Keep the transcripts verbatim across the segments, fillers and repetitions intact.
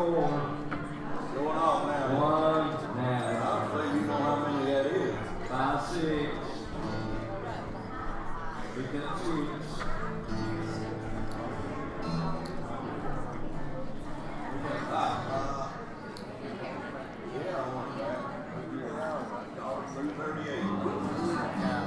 four. Going off now. One now. Obviously, you know how many that is. Five, six. Pick up six. Ah, uh, yeah, I want that. three thirty-eight.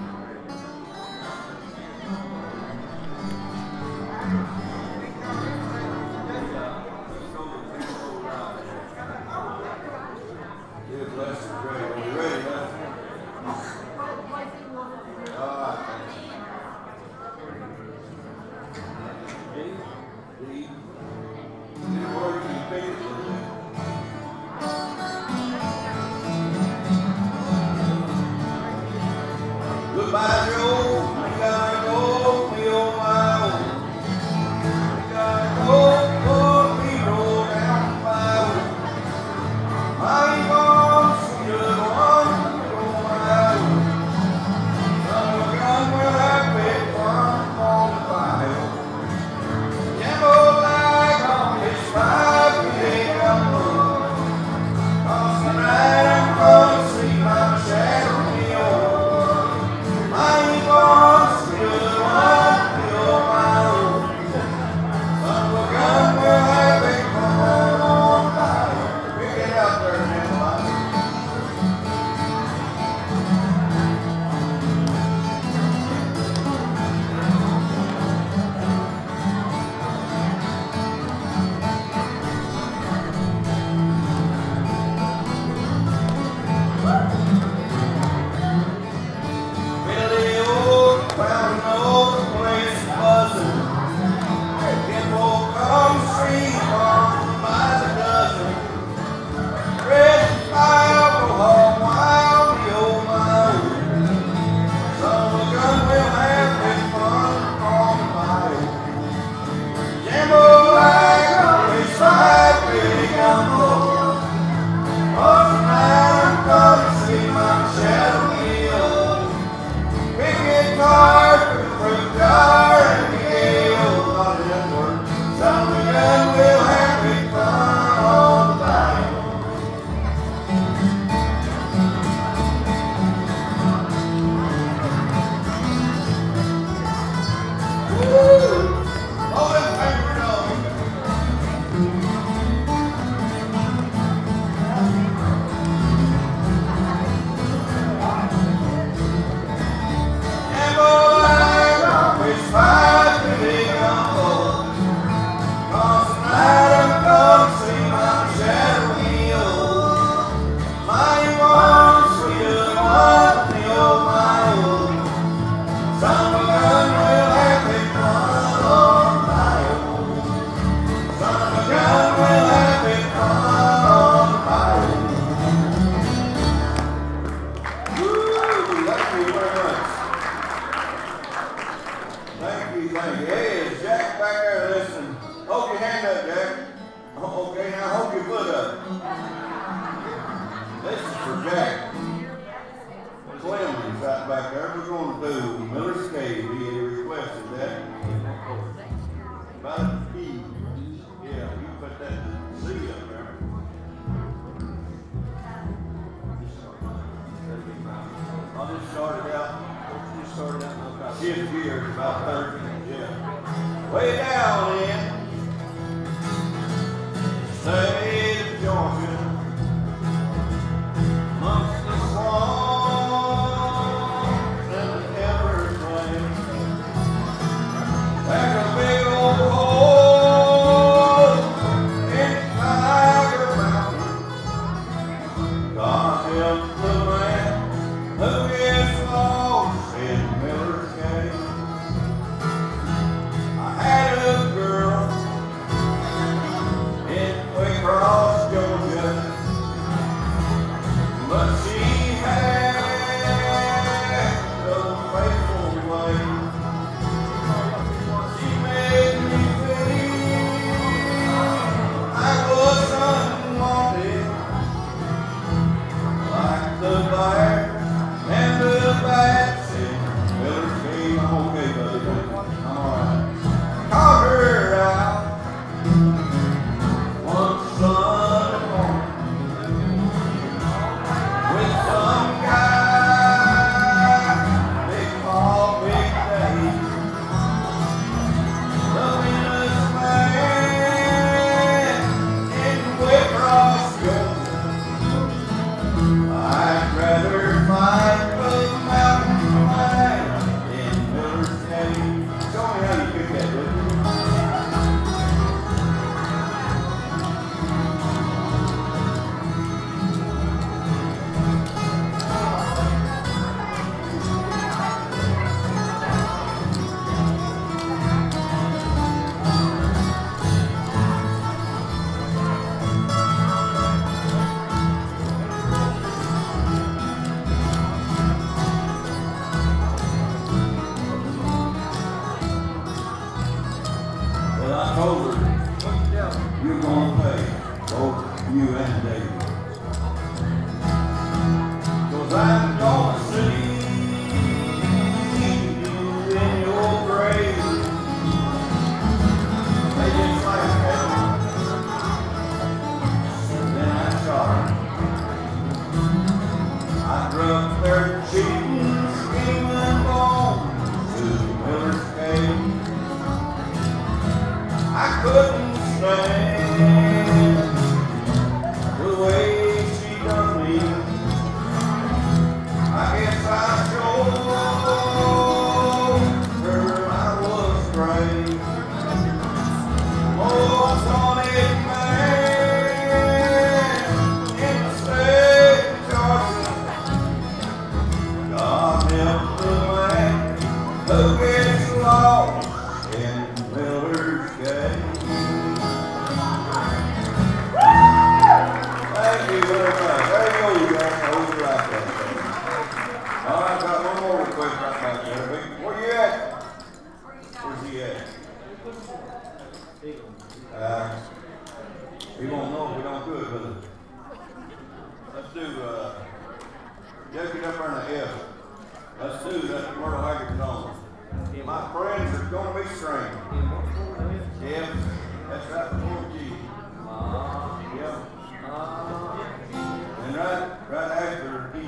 Goodbye, Joe. We gotta go, we on my own. We gotta go, go, we roll down the highway. I ain't gonna see the one, we on my own. Son of a gun, we'll have big fun on the fire. Jambo like on his ride, we ain't got no. Cause tonight I'm gonna see my shadow. Quick you're gonna pay, both you and David. 'Cause I'm gonna see you in your grave. They just like that. And then I shot her. I drugged thirteen screaming bones to Miller's cave. I couldn't stand the way she done me. I guess I showed her I was brave. Most wanted man in the state of Georgia. God help the man who gets lost in Miller's Cave. Thank you very much. There you go, you guys. Hold it like that. All right, got one more request right back there. Where you at? Where's he at? Uh, he won't know if we don't do it, will he? Let's do, uh, Jake it up there in the F. Let's do that Myrtle Haggard song. My friends are going to be strange. Yeah, that's right before G. Yeah. And right, right after E.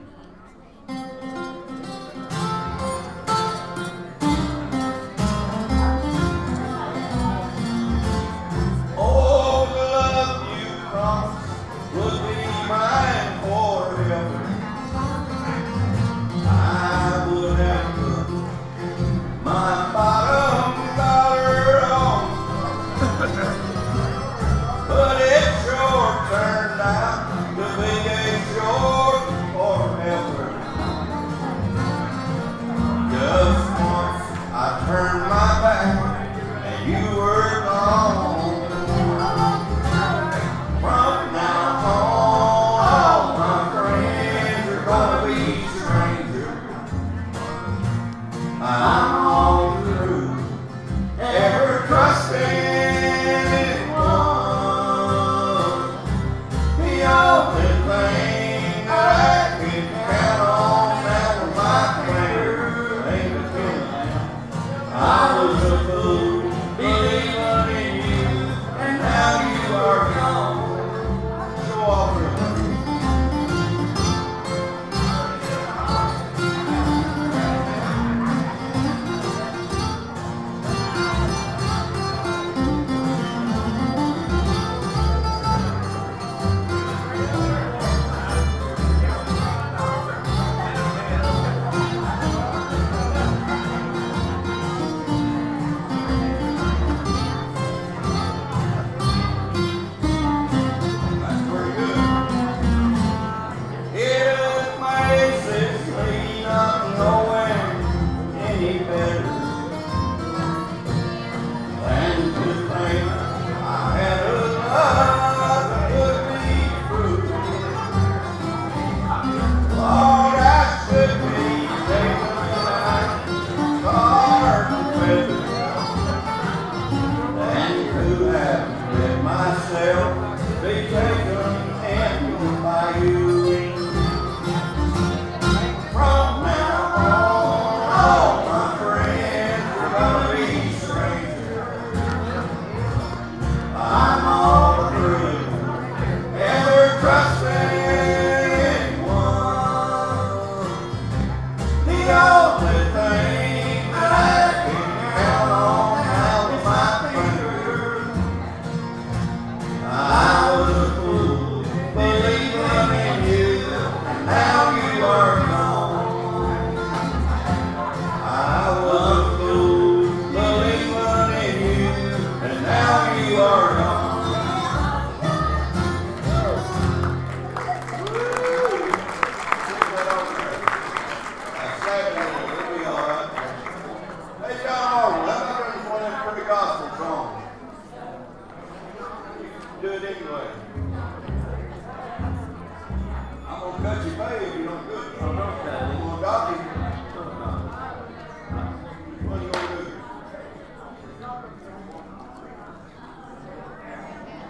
Oh, the love you promised would be mine forever. I would have put my bottom dollar on, but it sure turned out to be a short forever. Just once I turned my back and you were gone. From now on, all my friends are gonna be strangers. I'm all through ever trusting one. The only thing that I can count on now with my fingers ain't the feeling. I was a fool believing in you, and now you are gone. Show off your money. That's pretty good. It makes it sweet not knowing any better than to think I had a love that would be true. Lord, I should be taken behind cars and feathers than to have let myself be taken in by you. From now on, all my friends are gonna be strangers. I'm all through ever trusting one. The only thing that I can count on now is my fingers. I was a fool believing in you, and now you are gone. I was a fool believing in you, and now you are gone. That's seven. It'll be all right. Hey, John Martin, how about doing one of them pretty gospel songs? Do it anyway. I'm gonna cut your pay if you don't do it. I'm gonna dock you. What are you gonna do?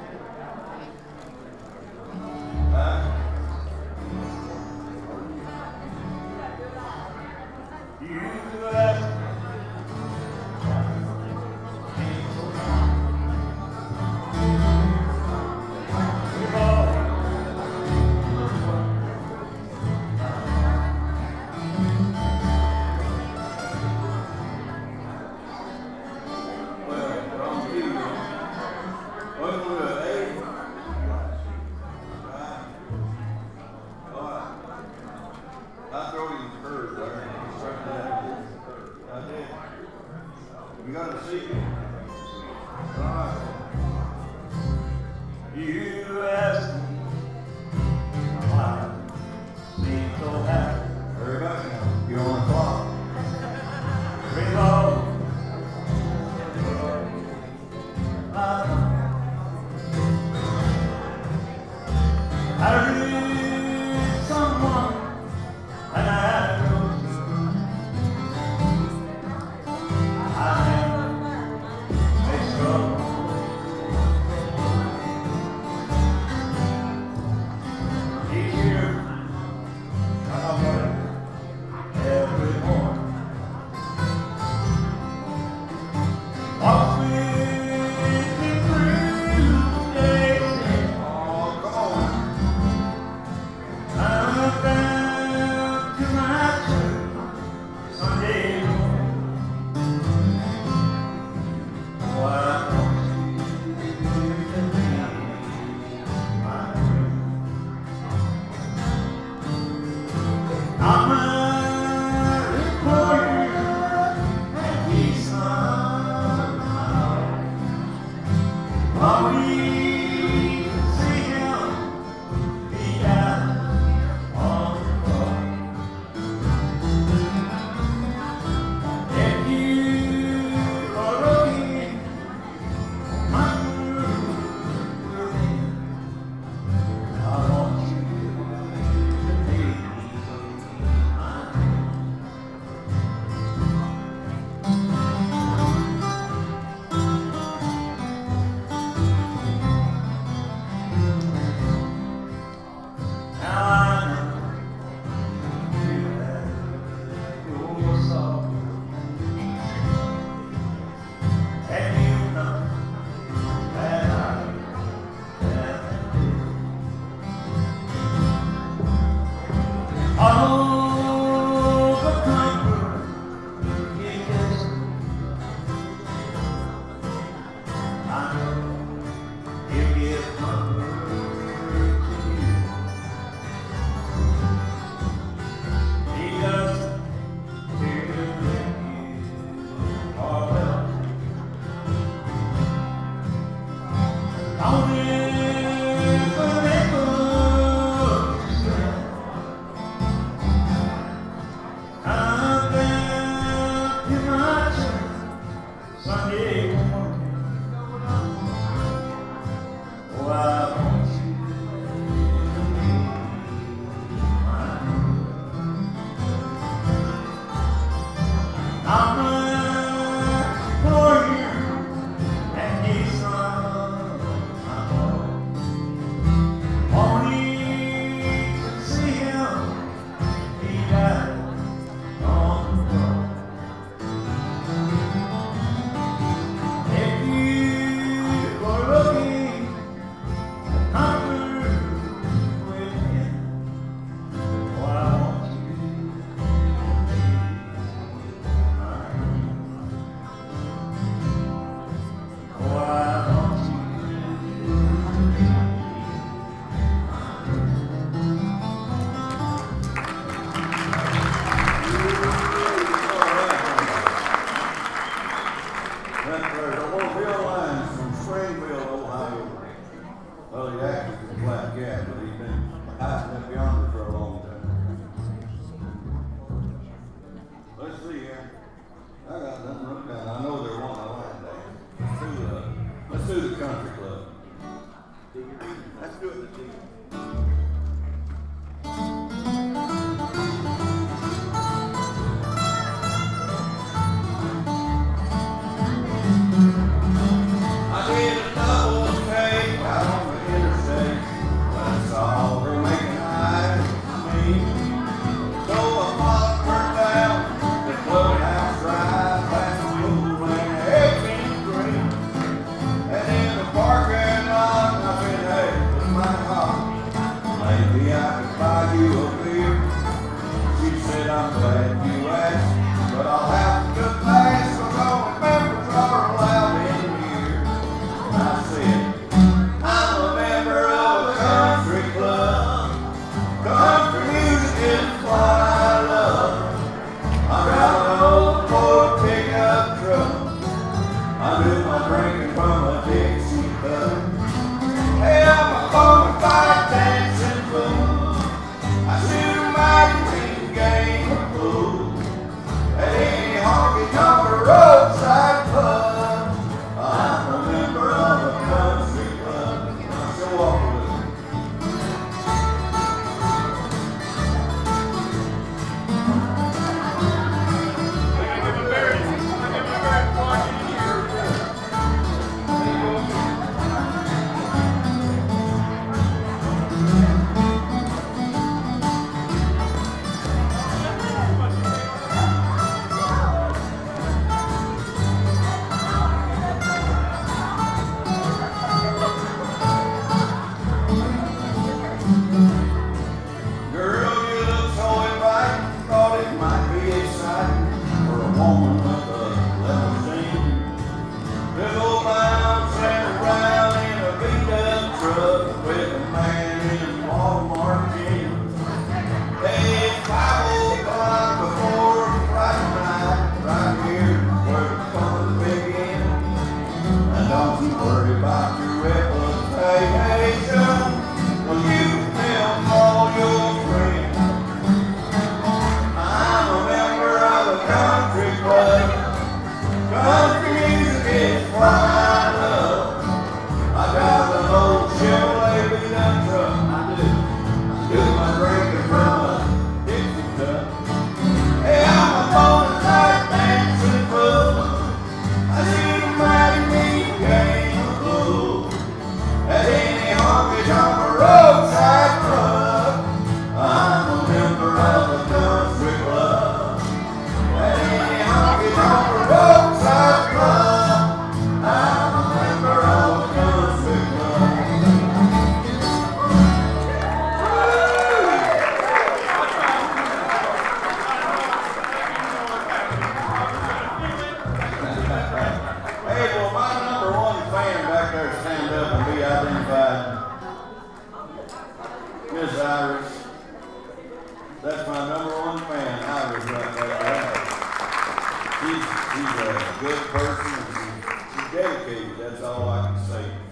She's a good person. She's dedicated. That's all I can say. Let's do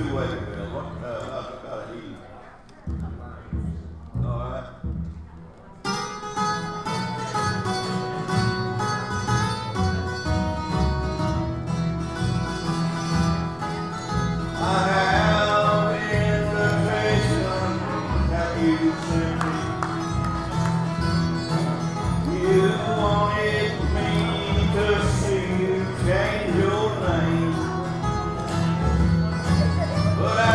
two way, Bill. What, uh, I've got to eat. All right. I have invitation that you sent me. You wanted me to see you change your name, but I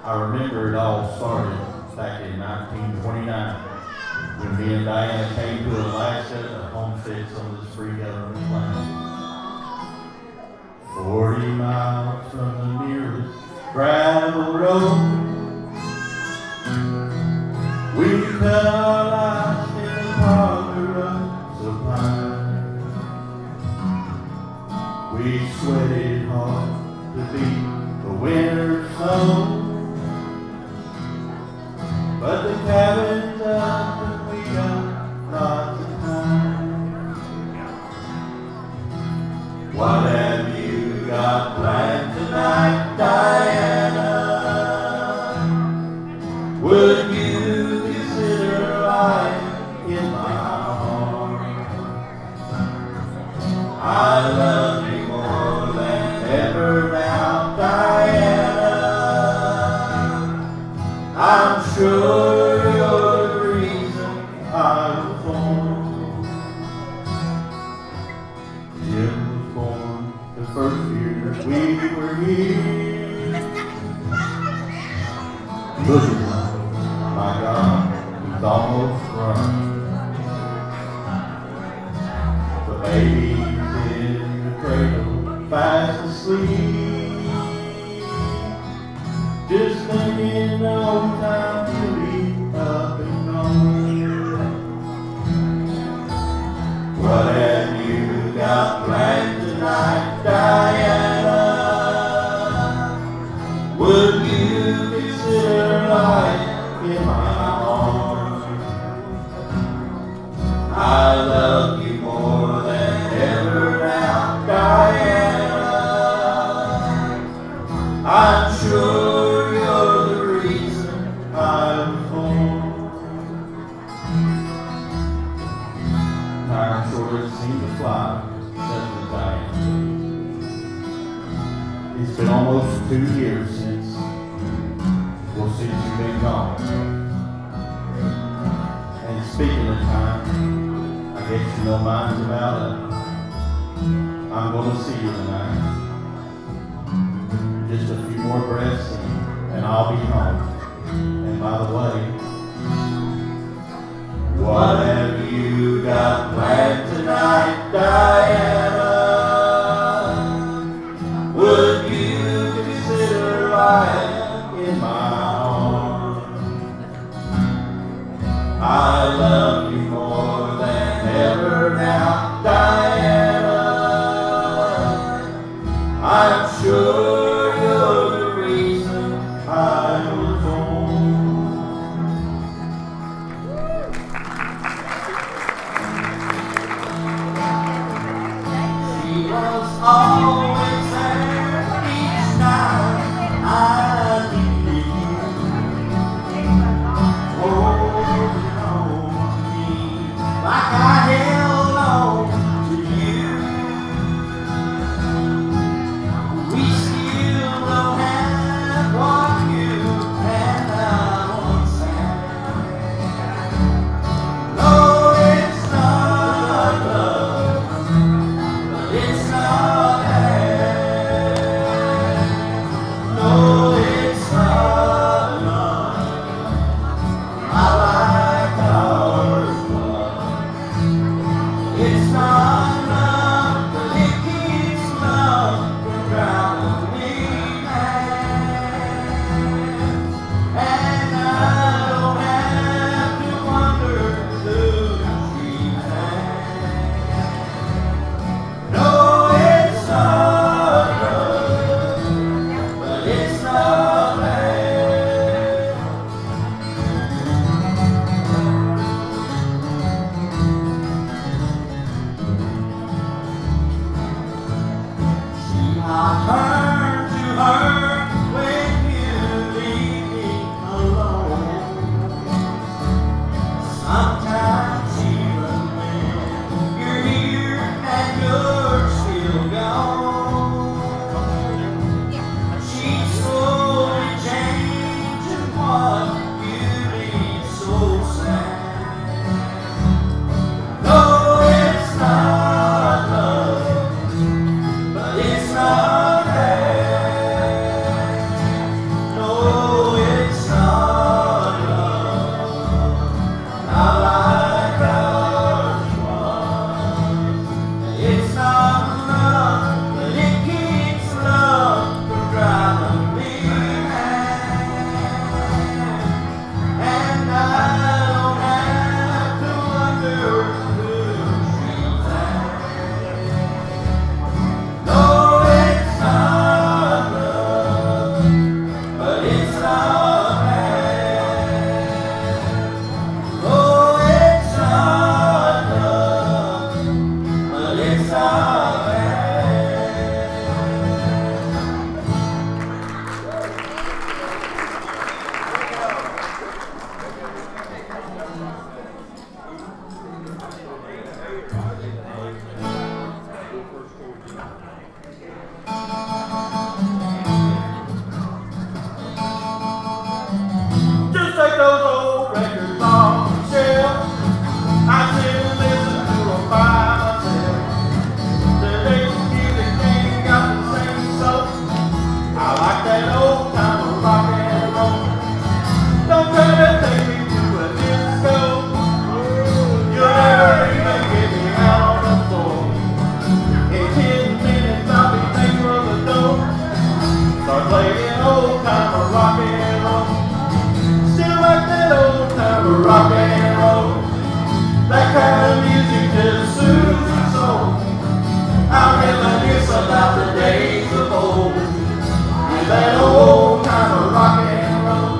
I remember it all started back in nineteen twenty-nine when me and Diana came to Alaska to homestead some of this free government land. Forty miles from the nearest gravel road, we cut our lives in the parlor of Supply. We sweated hard to beat the winter's snow, but the cabin's up and we got lots of time. What have you got planned tonight, Diana? Would you consider lying in my arms? I love you more than ever now, Diana. I'm sure you're the reason I was born. Jim was born the first year that we were here. Look at him, my God, he's almost grown. The baby's in the cradle, fast asleep, just thinking no time to be up and gone. What have you got planned tonight, Diana? Would you consider lying in my arms? I love you more than ever now, Diana. I'm sure you're the reason I was born. Time sure doesn't seem to fly, doesn't Diana? It's been almost two years since, well, since you've been gone. And speaking of time, I guess you know mine's about up. I'm going to see you tonight. Just a few more breaths and, and I'll be home. And by the way, what have you got planned tonight, Diana? Would you consider lying in my arms? I love you more than ever now, Diana. I'm sure you're the reason I was born. that old time of rock and roll. That kind of music just soothes my soul. I reminisce about the days of old with that old time of rock and roll.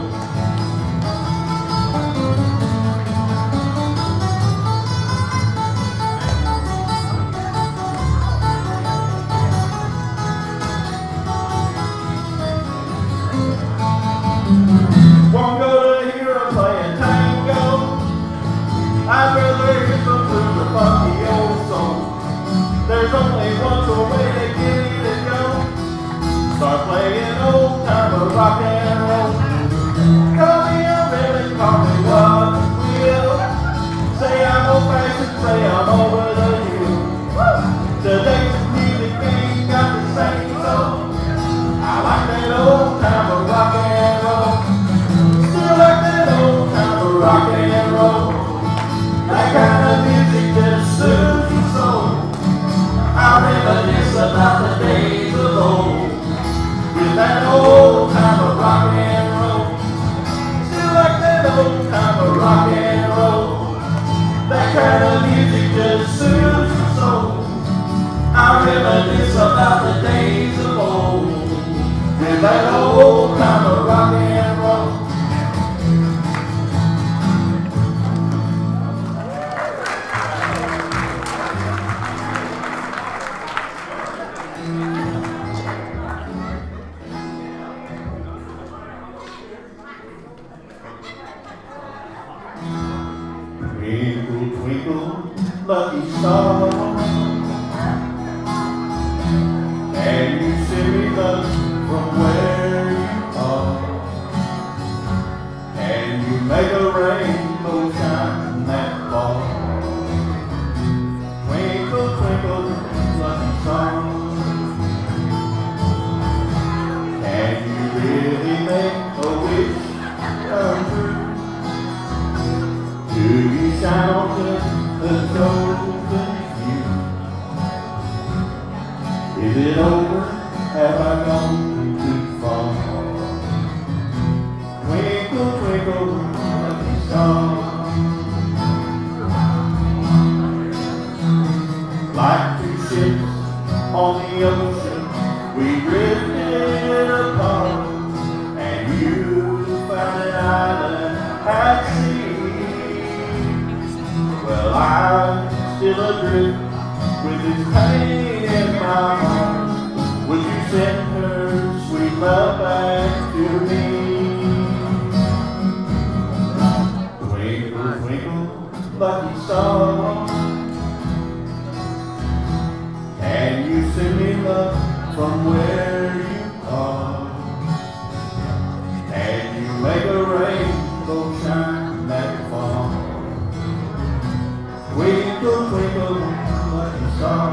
Won't go to hear her playing tango. I'd rather hear some blues or funky old soul. There's only one sure way to get it to go. Start playing old time of rock and roll. Call me a rebel, call me what you will. Say I'm old fashioned, say I'm over the hill. Today's music ain't got the same soul. I like that old time of rock and roll. Still like that old time of rock and roll. That kind of music just soothes your soul. I reminisce about the days of old with that old time of rock and roll. Still like that old time of rock and roll. That kind of music just soothes your soul. I reminisce about the days of old with that old time of rock and roll. Twinkle, twinkle, lucky star, can you see me thus from where you are? Can you make a rainbow shine that far? Twinkle, twinkle, lucky star, can you really make a wish come true? Do you shine on just the chosen few? Is it over? Have I gone too far? Twinkle, twinkle, lucky star. Like two ships on the ocean, we drifted apart, and you found an island at sea. Well, I'm still adrift with this pain in my heart. Would you send her sweet love back to me? Twinkle, twinkle, lucky star, can you send me love from where you are? Can you make a rainbow shine that far? Twinkle, twinkle, lucky star.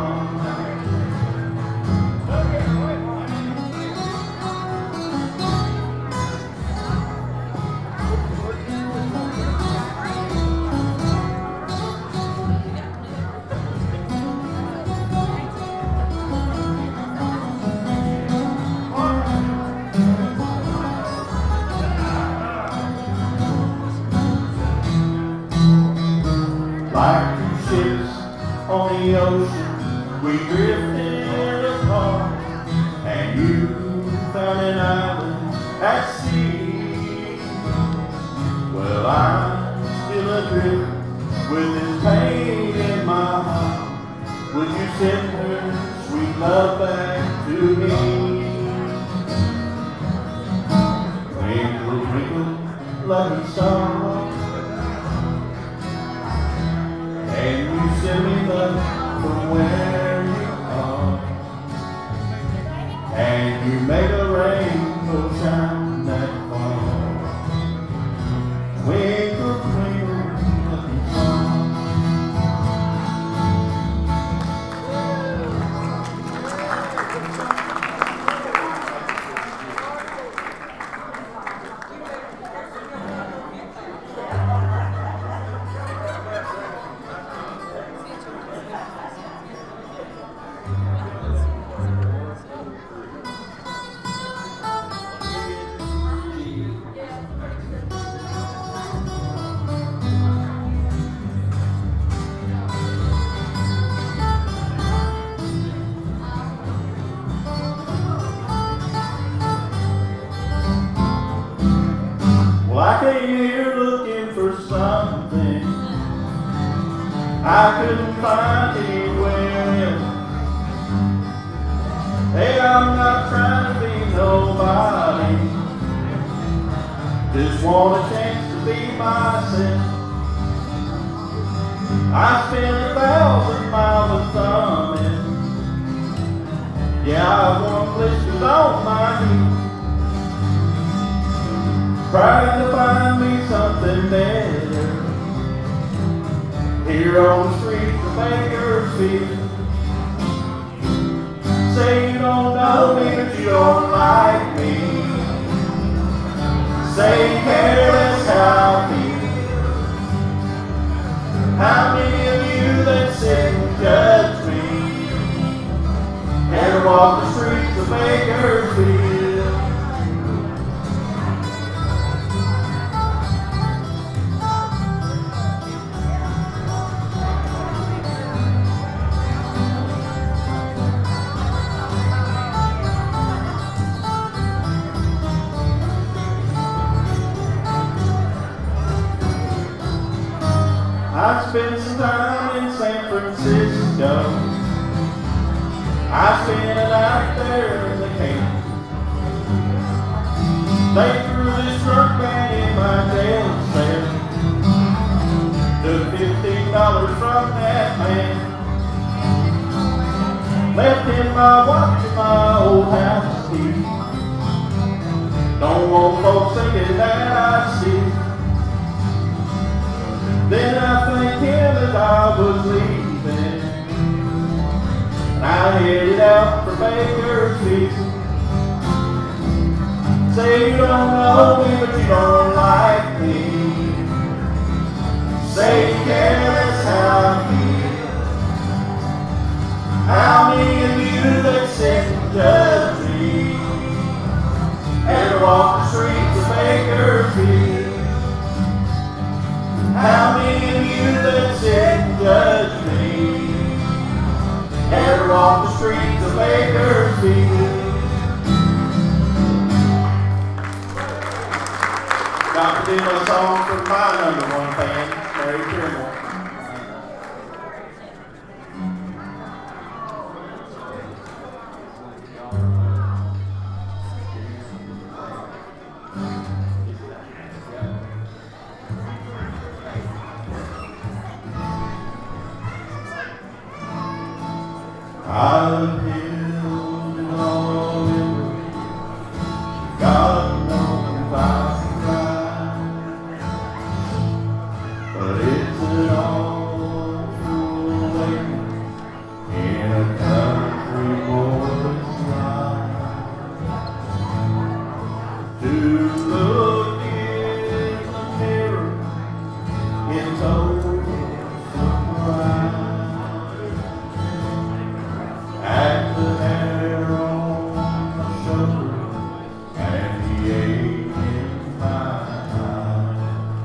Like two ships on the ocean, we drifted apart, and you found an island at sea. Well, I'm still adrift with this pain in my heart. Would you send her sweet love back to me? Twinkle, twinkle, lucky star, can you send me love from where you are? Can you make a rainbow shine that far? Twinkle, twinkle, lucky star. came here looking for something I couldn't find anywhere else. Hey, I'm not trying to be nobody, just want a chance to be myself. I spent a thousand miles of thumbing, yeah, I want blisters on my knees, trying to find me something better here on the streets of Bakersfield. Say you don't know me, but you don't like me. Say you care less how I feel. How many of you that sit and judge me ever walk the streets of Bakersfield? I spent some time in San Francisco. I spent a night there in the camp. They threw this drunk man in my jail cell. Took fifteen dollars from that man. Left him my watch and my old house key. Don't want folks thinking that I see. Then I thanked him as I was leaving, and I headed out for Bakersfield. Say you don't know me, but you don't like me. Say you care less how I feel. How many of you that sit and judge me ever walk the streets of Bakersfield? How many of you that sit and judge me ever walk the streets of Bakersfield? Got to do a song for my number one fan, Mary Trimble. I've healed all in God knows I've tried, but it's an awful way in a country boy's life to look in the mirror in total surprise. At the hair on my shoulder and the ache in my eye.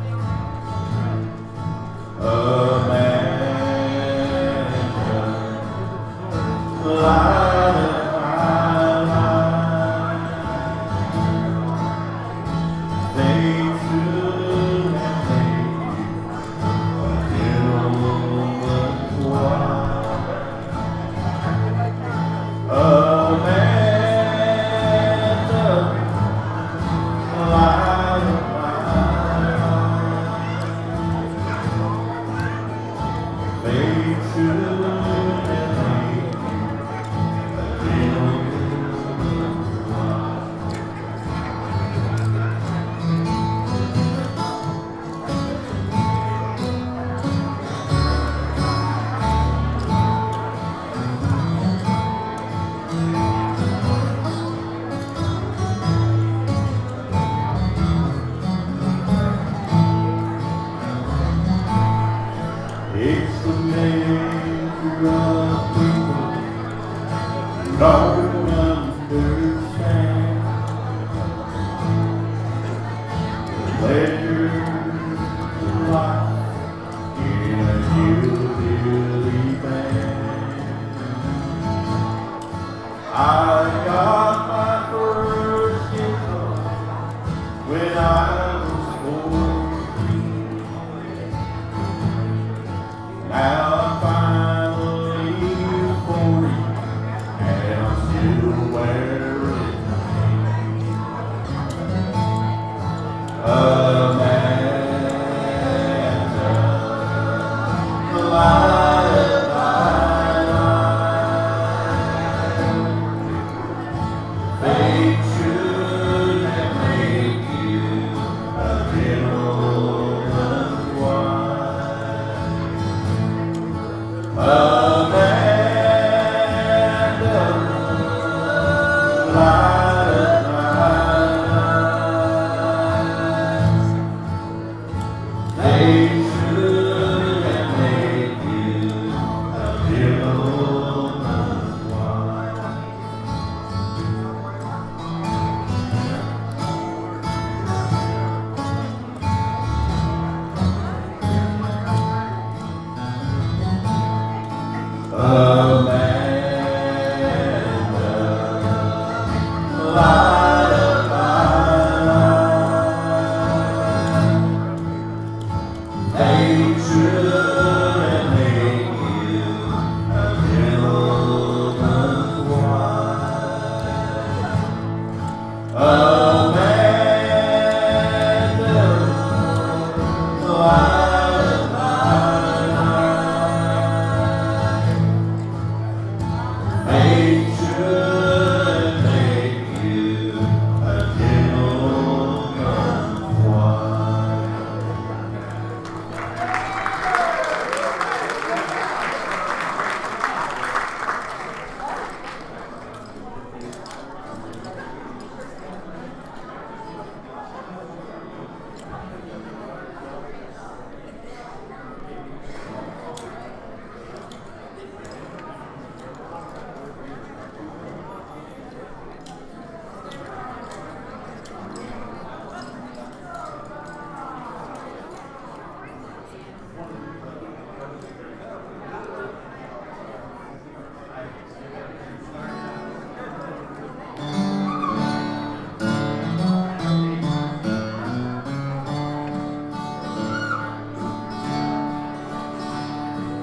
A man the light of my life. They should have made you a gentleman's wife. A man the light of my life. They should have made you a gentleman's wife. It's the nature of people who don't understand the pleasures of life in a hillbilly band. I got my first guitar when I was four.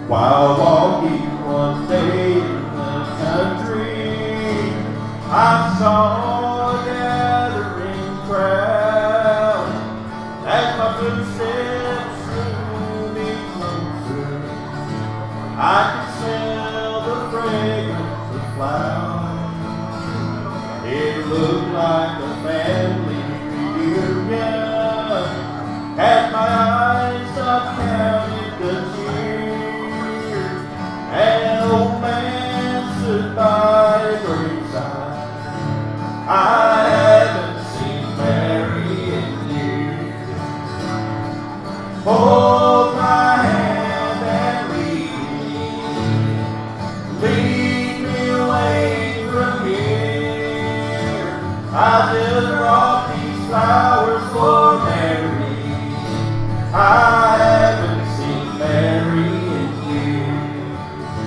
While walking one day in the country, I saw a gathering crowd. As my footsteps drew me closer, I could smell the fragrance of flowers. It looked like a family reunion. As my eyes I counted the tears, an old man stood by the graveside. I haven't seen Mary in years. Hold my hand and lead me, lead me away from here. I just brought these flowers for Mary. I haven't seen Mary in years.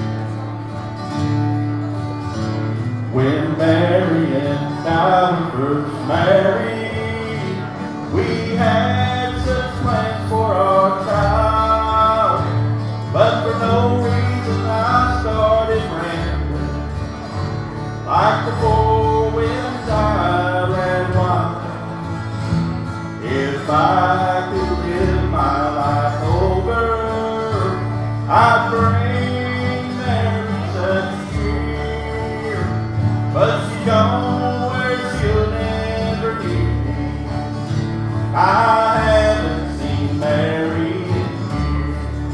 When Mary and I were first married, we had such plans for our child, but for no reason I started rambling like the four winds I ran wild. If I could live my life over, I'd bring Mary such cheer, but she's gone where she'll never need me. I haven't seen Mary in years.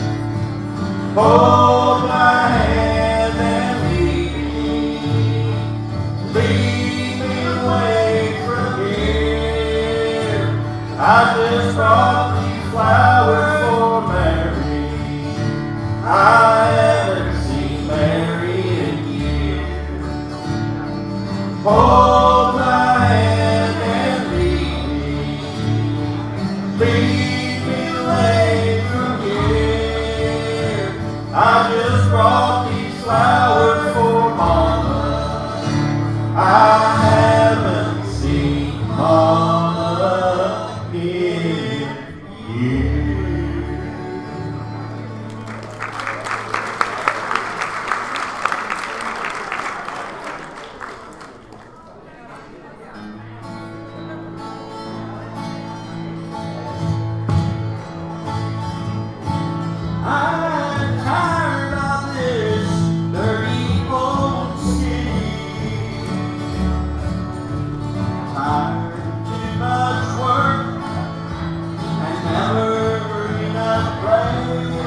Hold my hand and lead me, lead me away from here. I just brought these flowers for Mary. I haven't seen Mary in years. Hold my hand and lead me, lead me away from here. I just brought these flowers for Mama. I haven't seen Mama in years. I'm tired of this dirty old city. Tired of too much work and never enough play.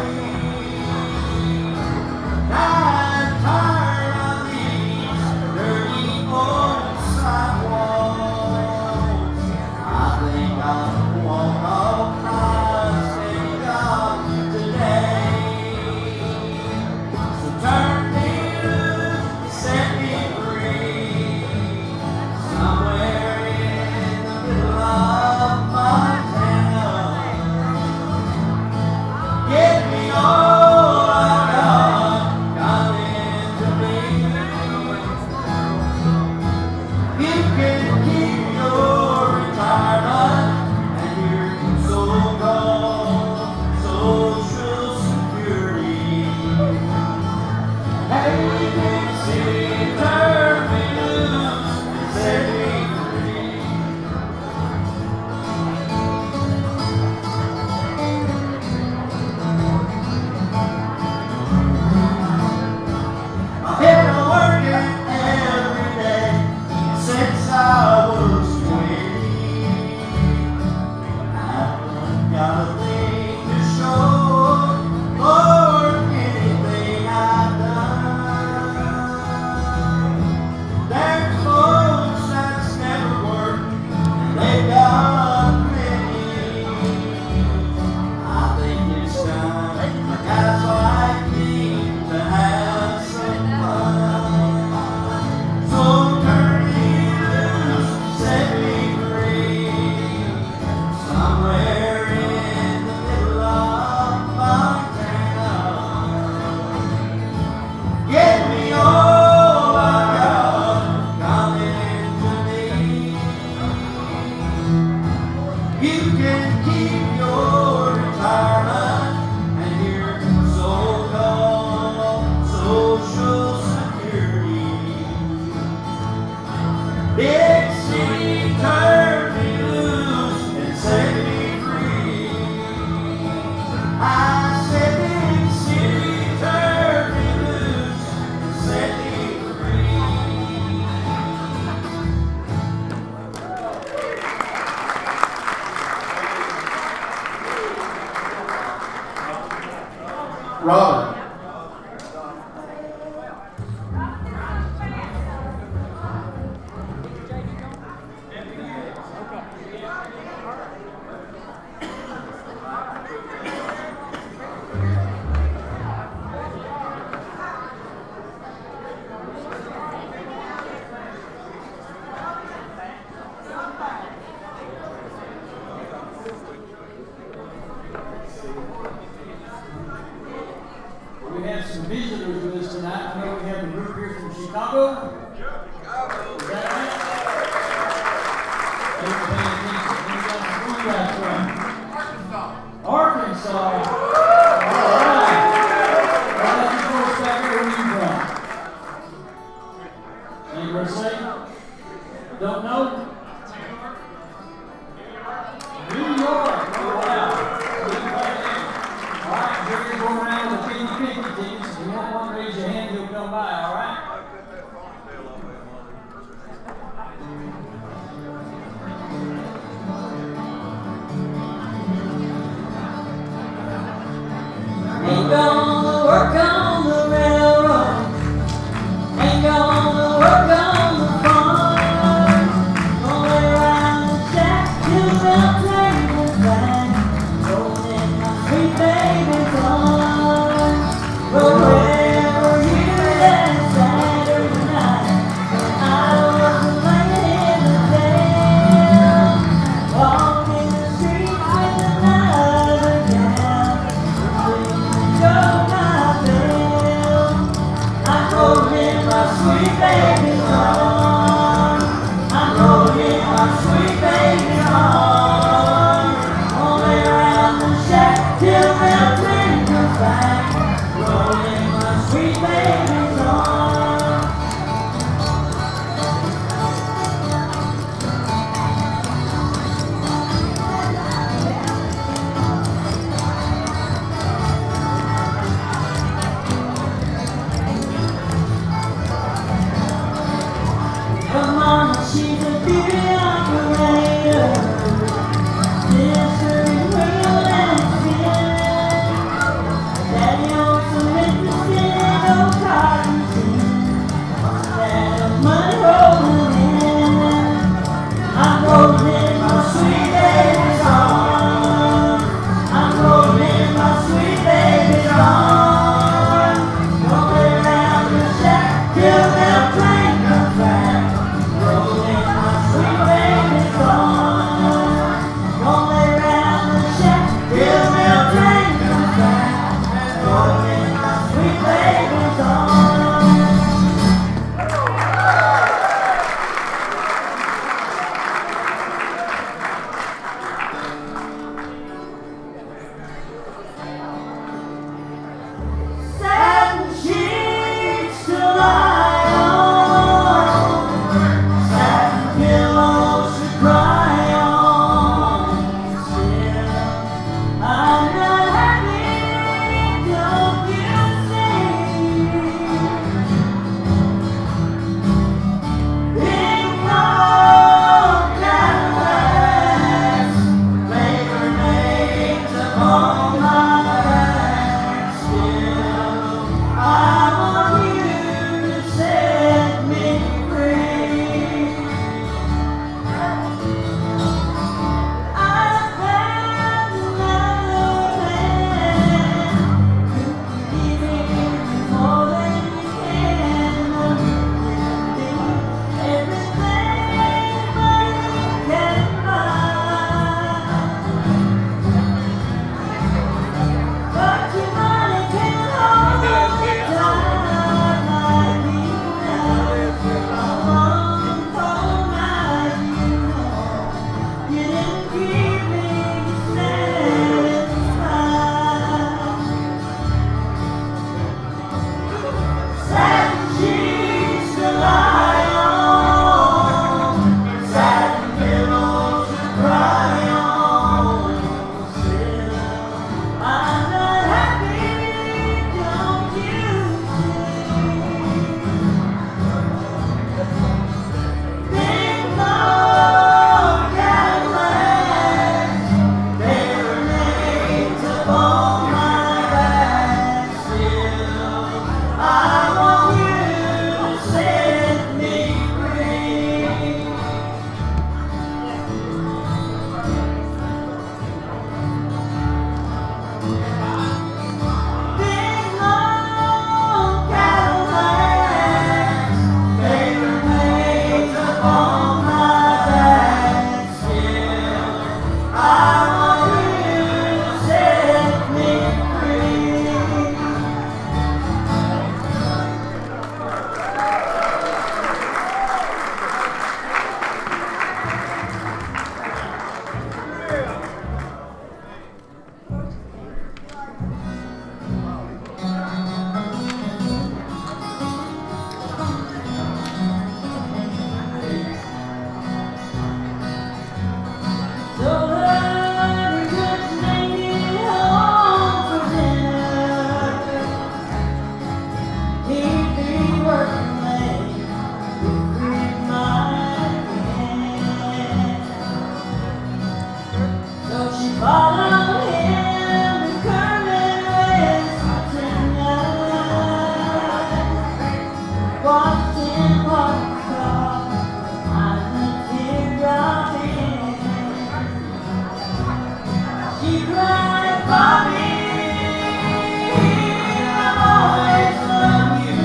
I'm tired of these dirty old sidewalks. I think I'll walk off my city job today. So turn me loose, set me free, somewhere in the middle of Montana. Give me all I got, coming to me. You can keep your retirement and your so-called Social Security. Hey, big city, turn me loose and set me free. I've been working every day since I was twenty. I haven't got a thing to show for anything I've done. There's folks that's never worked and they've got plenty. I think it's time for guys like me to have some fun. So turn me loose, set me free, somewhere in the middle of Montana. Give me all I got, coming to me. You can keep your retirement and your Social Robert. We have some visitors with us tonight. I know we have a group here from Chicago. Is that right? They're paying attention. Where you guys from? Arkansas. Arkansas. All right. Right up your voice back there. Where are you from? Anywhere safe? Don't know? New York. Oh, wow. All right, Jerry, go around with the fifty fifty tickets. If you want one, raise your hand, he'll come by, all right? Ain't gonna work on the railroad, ain't gonna work on the farm, gonna lay around the shack till they'll take us back, holding my sweet baby's arms. But wherever you that Saturday night, I was laying in the jail, walking the streets with another gal. Go! Bobby, I've always loved you.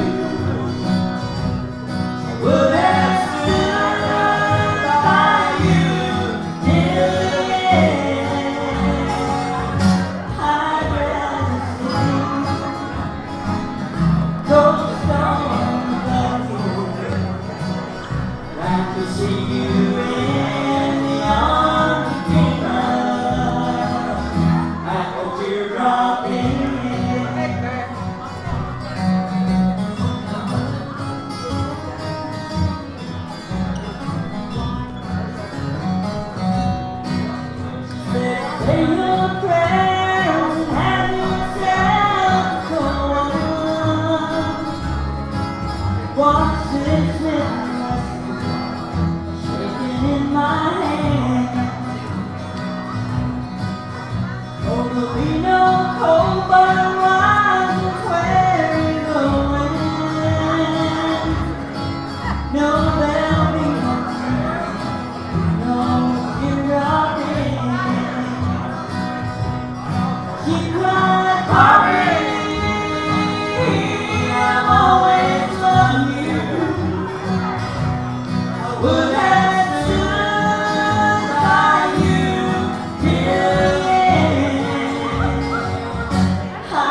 I would have stood by you till the end. I'd rather sleep ghost on the battlefield than to see you in the arms of dreamers at the teardrop inn. Say your prayers and have yourself a cold one. Watch this witness shaking in my hand. Oh, there'll be no cold but rises where you're going. No, there'll be no teardrop in. She cried, Bobby, I've always loved you. I would have stood by you till the end. I'd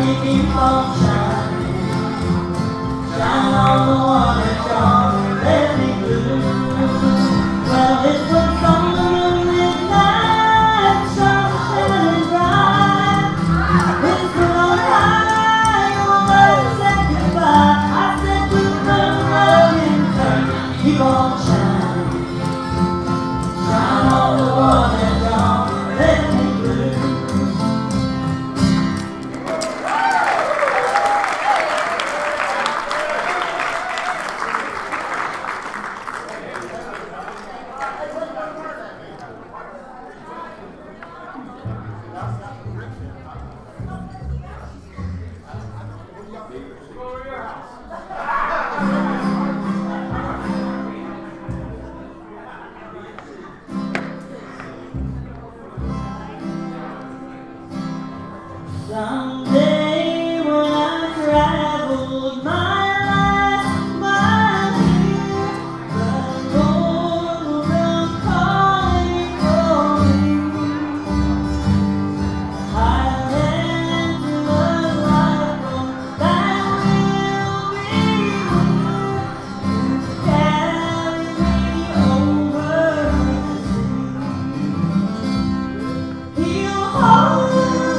keep on shining. Shine on the one that's gone and left me blue. Well, it was on the moonlit night, sun shining bright. It's put on high, your words said goodbye. I said we burn love in turn, keep on shining. Shine on the one that's gone and left me blue. Someday when I traveled my last mile here, the Lord will come calling for me. I'll enter the light that will be here to carry me over the sea. He'll hold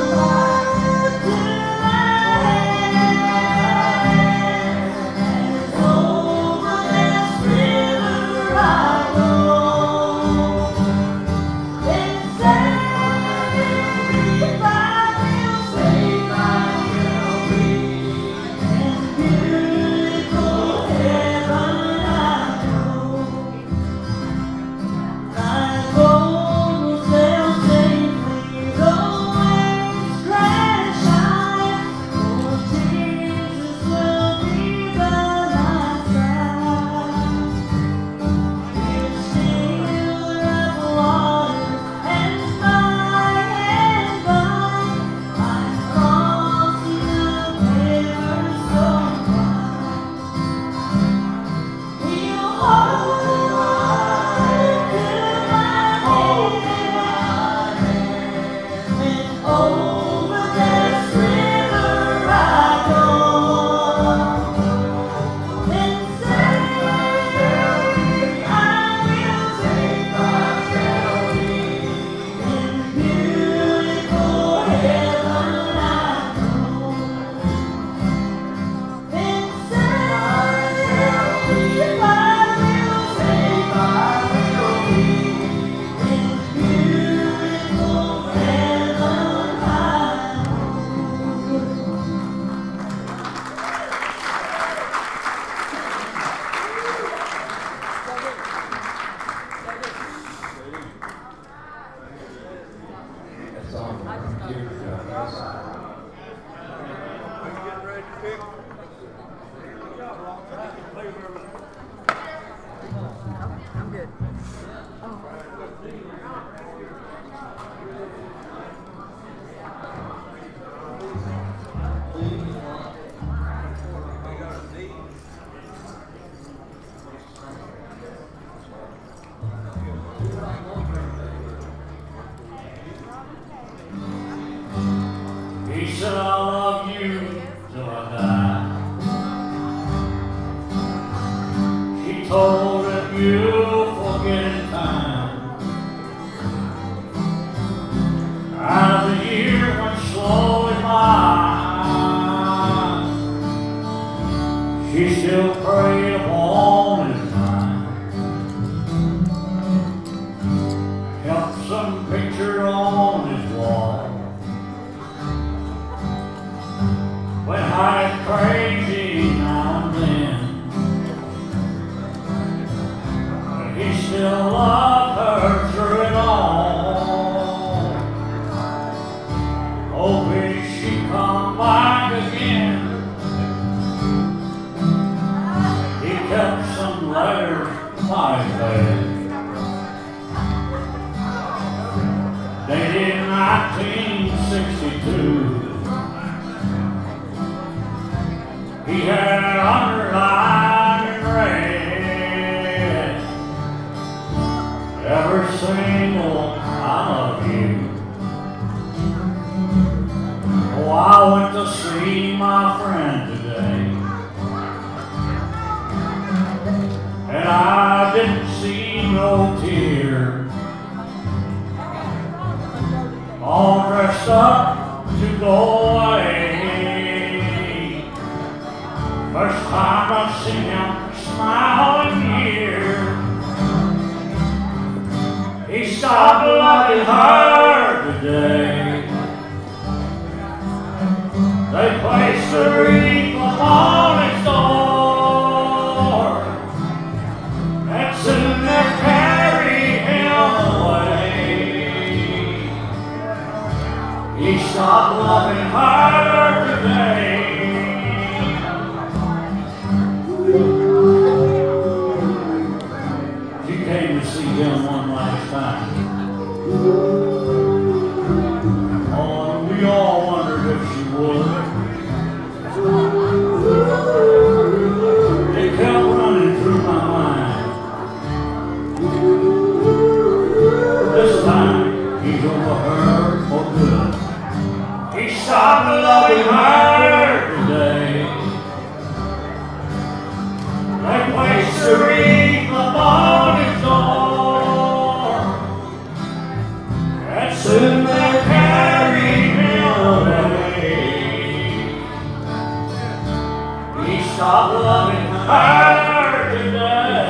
I'm good. He said, I love you till I die. She told him you'll forget in time. As the year went slowly by, she still preyed upon his mind. Kept some picture on his wall. When I'm crazy now and then, but he still loved her through it all. Hoping she'd come back again. He kept some letters by his bed, dated nineteen sixty-two. He had underlined in red every single I love you. Oh, I went to sleep see my friend today, and I didn't see no tear. All dressed up to go away. First time I've seen him smile in years. He stopped loving her today. They placed a wreath upon his door, and soon they carried him away. He stopped loving her today. She came to see him one last time. Oh, and we all wondered if she would. It kept running through my mind. This time, he's over her for good. He stopped loving her today. They placed a wreath upon his door, and soon they carried him away. He stopped loving her today.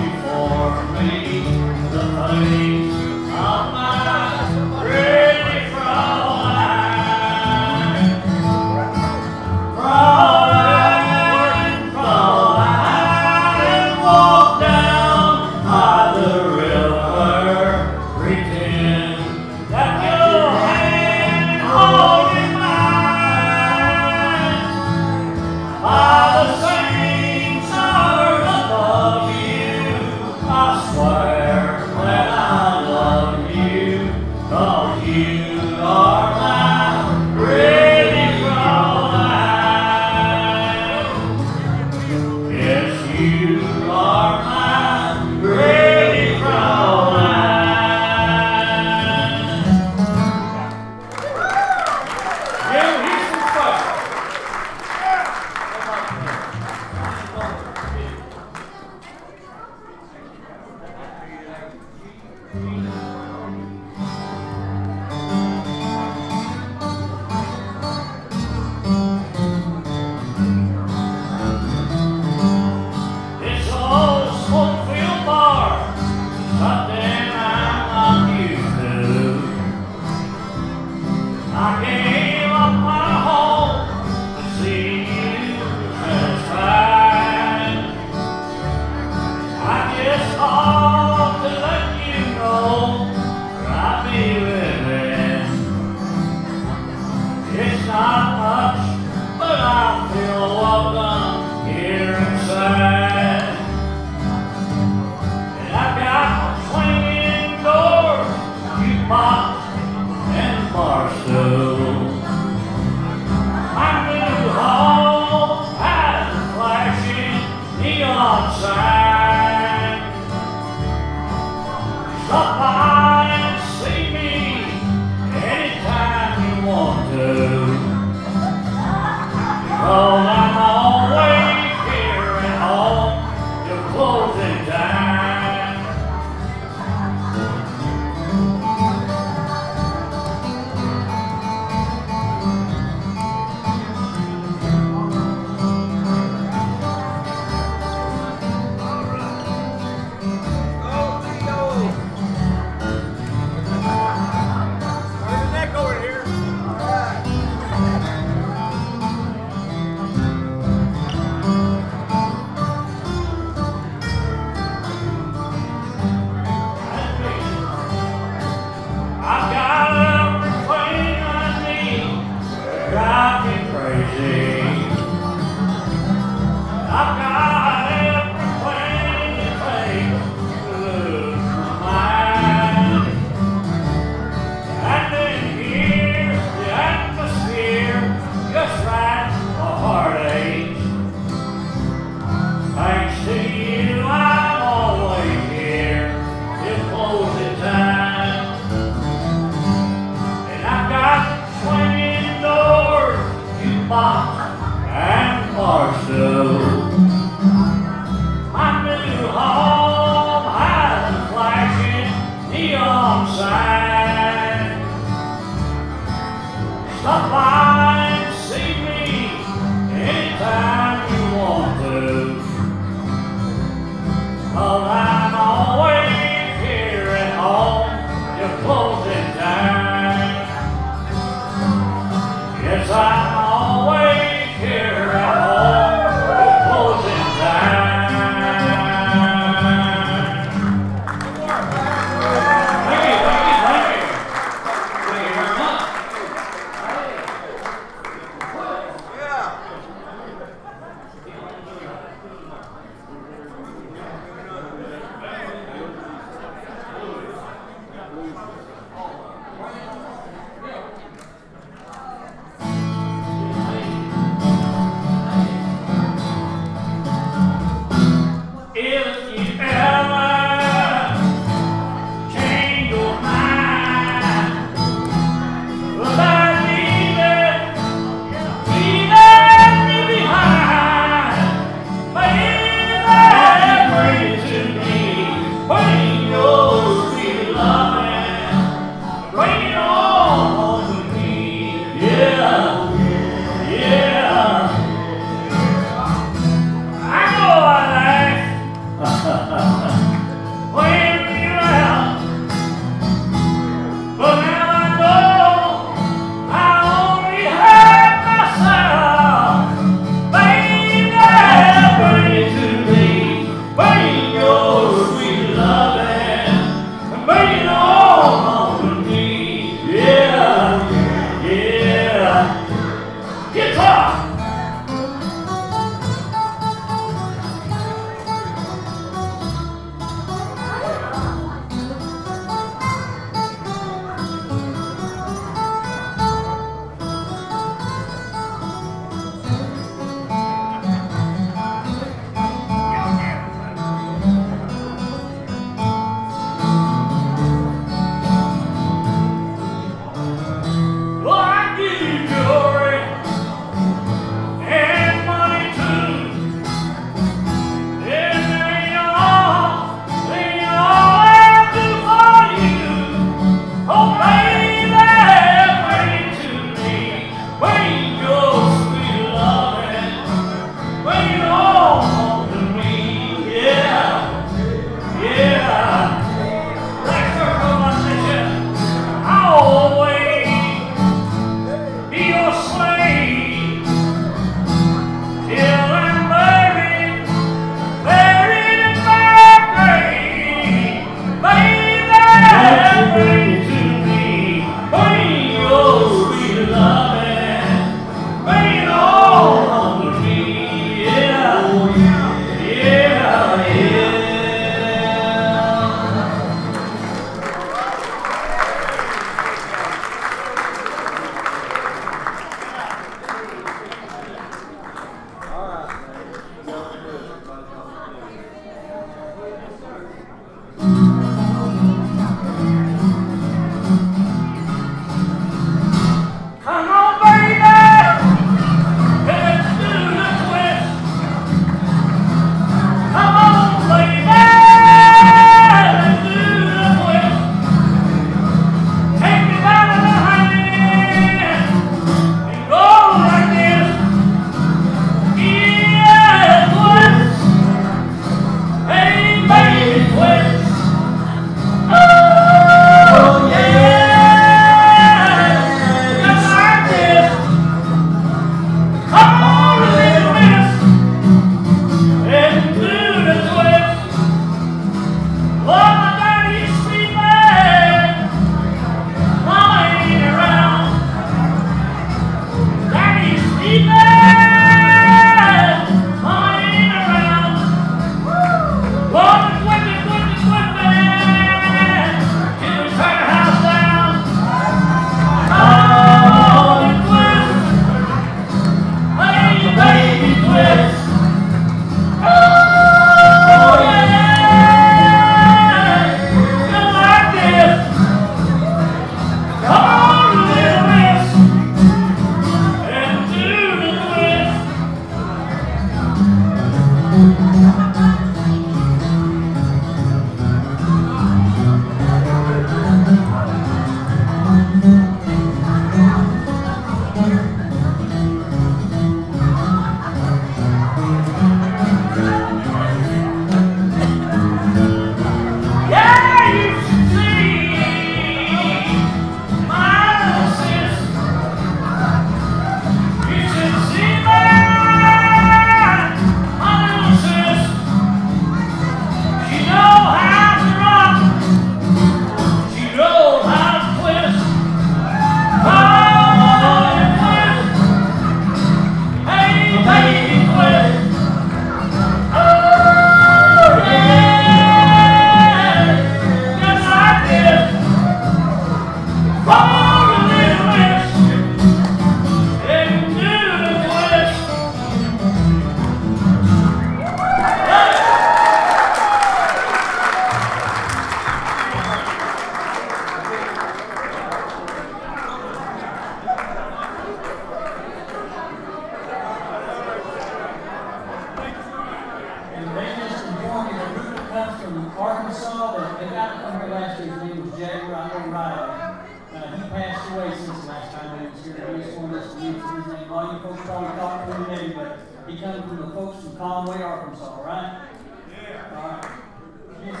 Arkansas that they got to come here last year. His name was Jagger. I know Riley. Uh, he passed away since the last time he was here. He was one of those youths. His name, all you folks probably talked to him maybe, but he comes from the folks from Conway, Arkansas, right? Yeah. All right. Yes.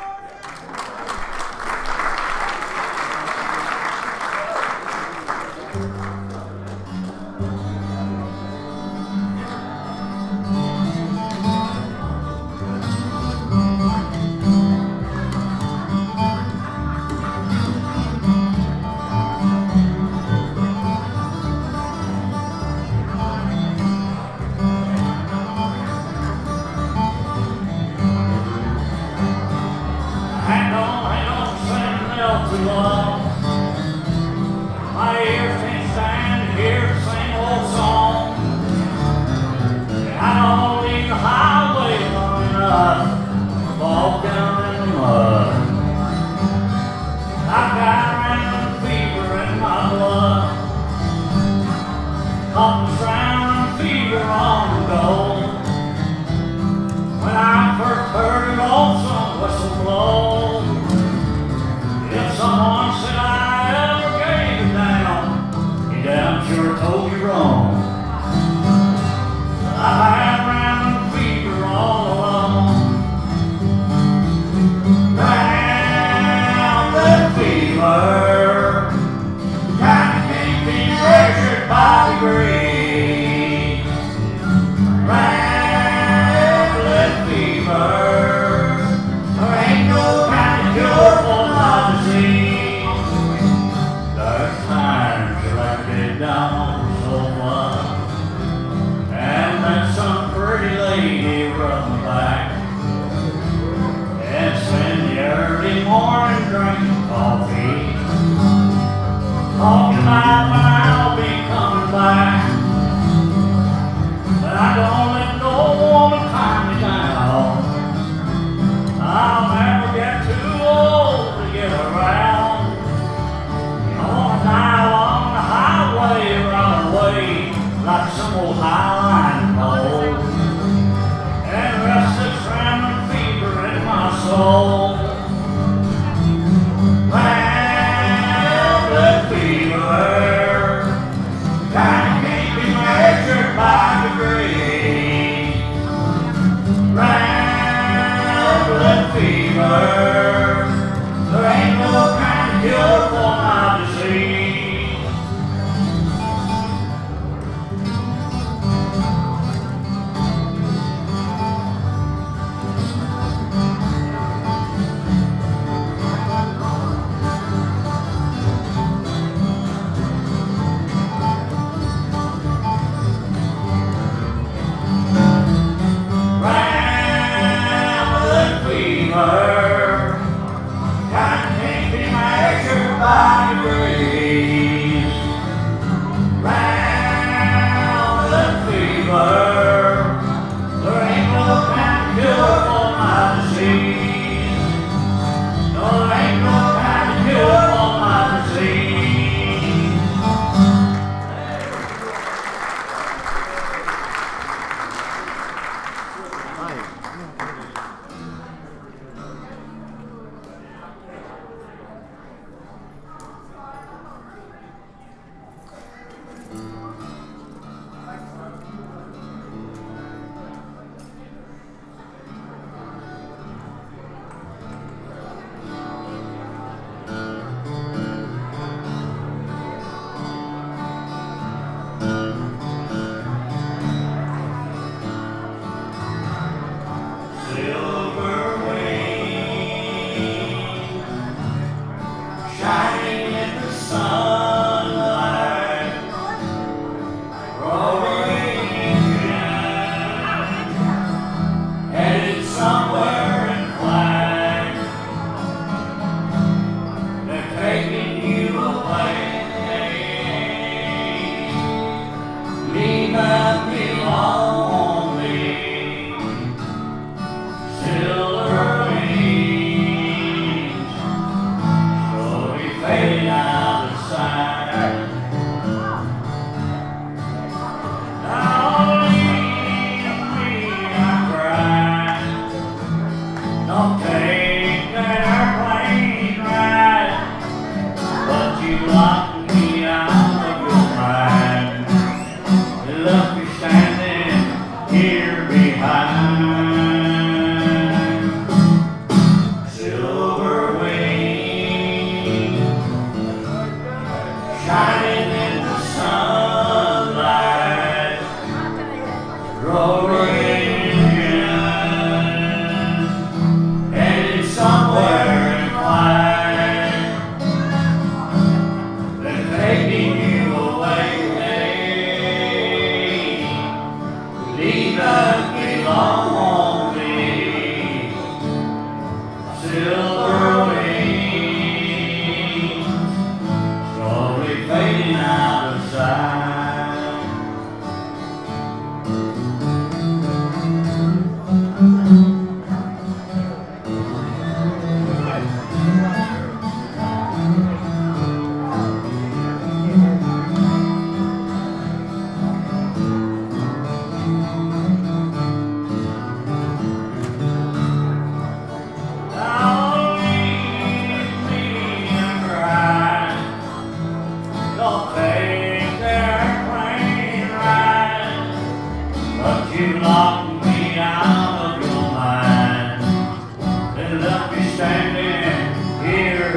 Hang on, hang on, sing out too long. My ears can't stand to hear the same old song. I don't leave the highway long enough, fall down in the mud. I've got random fever in my blood. Caught this random fever on the go. When I first heard an old song whistle blow, if someone said I ever gave it down, he damn sure told you wrong. I've had random fever all along. Random fever, kind of can't be measured by degree. Random fever, there ain't no kind of cure for my disease. There's times you like to get down so much, and let some pretty lady rub my back, and spend the early morning drinking coffee, talking about when I'll be coming back. But I don't let no woman tie me down. I'll never get too old to get around. I wanna die on the highway, run away like some old highline pole, and rest this random fever in my soul. Random fever, kind of can't be measured by degree. locked me out of your mind and left me standing here behind. Silver wings shining in the sunlight, roaring engine headed somewhere in flight. They're taking you away, leaving me lonely. Silver wings slowly fading out of sight. Don't think they're playing right, but you locked me out of your mind and left me standing here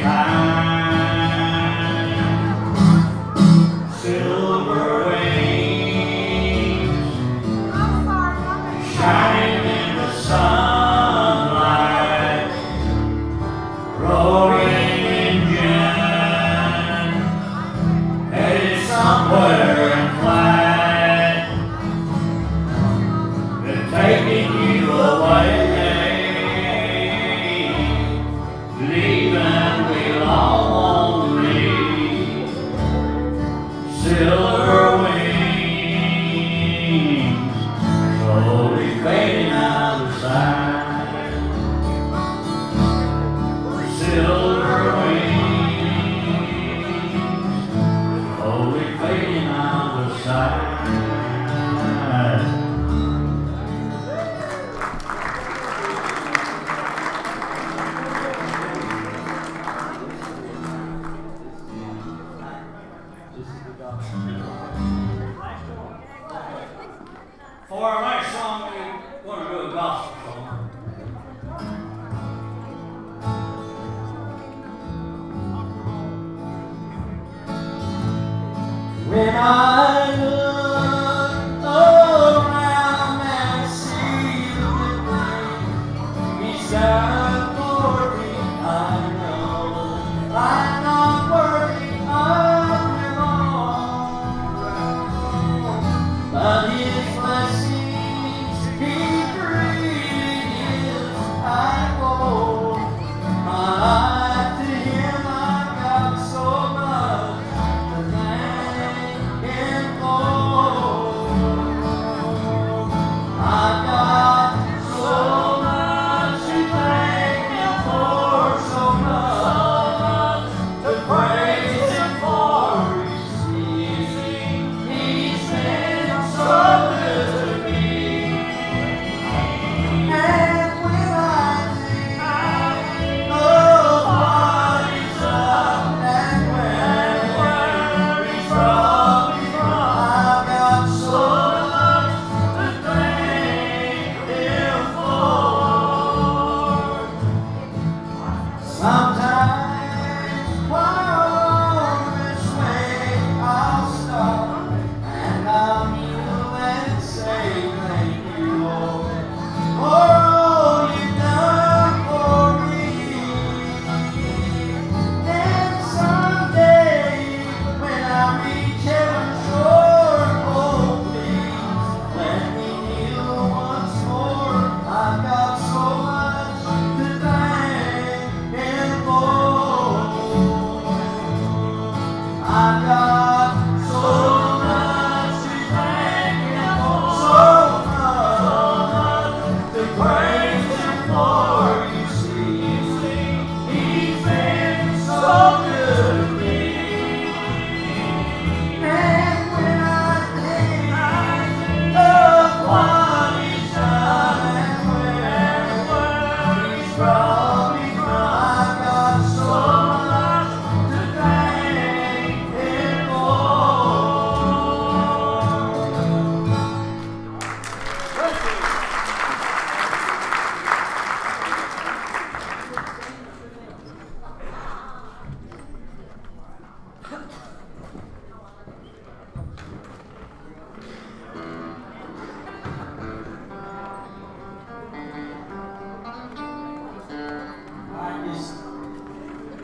behind. Silver wings shining in the sunlight, roaring somewhere in flight. They're taking you away, leaving me lonely. Silver wings slowly fading out of sight. Silver wings slowly fading out of sight. For our next song, we want to do a gospel song. When I look around and see the things He's done for me, I know I'm not worthy of Him all, but His blessings He freely gives. I owe my life to Him. I've got so much to thank Him for. I've got so much to thank Him for, so much to praise Him for. You see, He's been so good to me. And when I think of what He's done and where He's brought me from, I've got so much to thank Him for. Sometimes while on this way, I'll stop and I'll kneel and say thank you, Lord, for all You've done for me. Then someday when I reach heaven's shore, oh please let me kneel once more. I've got so much to thank Him for.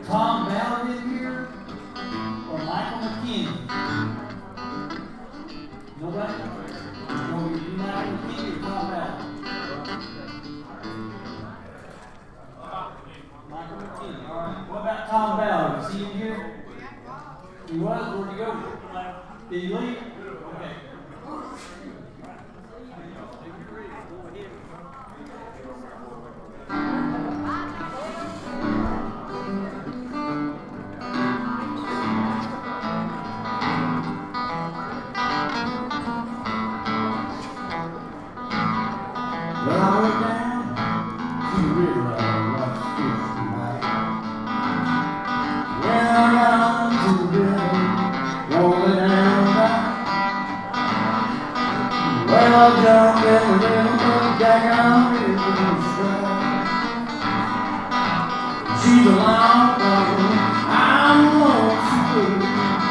Tom Ballard in here or Michael McKinney? Nobody? No, you do Michael McKinney or Tom Ballard? Michael McKinney, all right. What about Tom Ballard? Is he in here? He was? Where'd he go? Did he leave? Okay. Well, I went down to the river and watched fish tonight. Well, I got to the river, rolling down back. Well, I jumped in the river, Jack on it was strong. She's a long gone, I'm lonesome.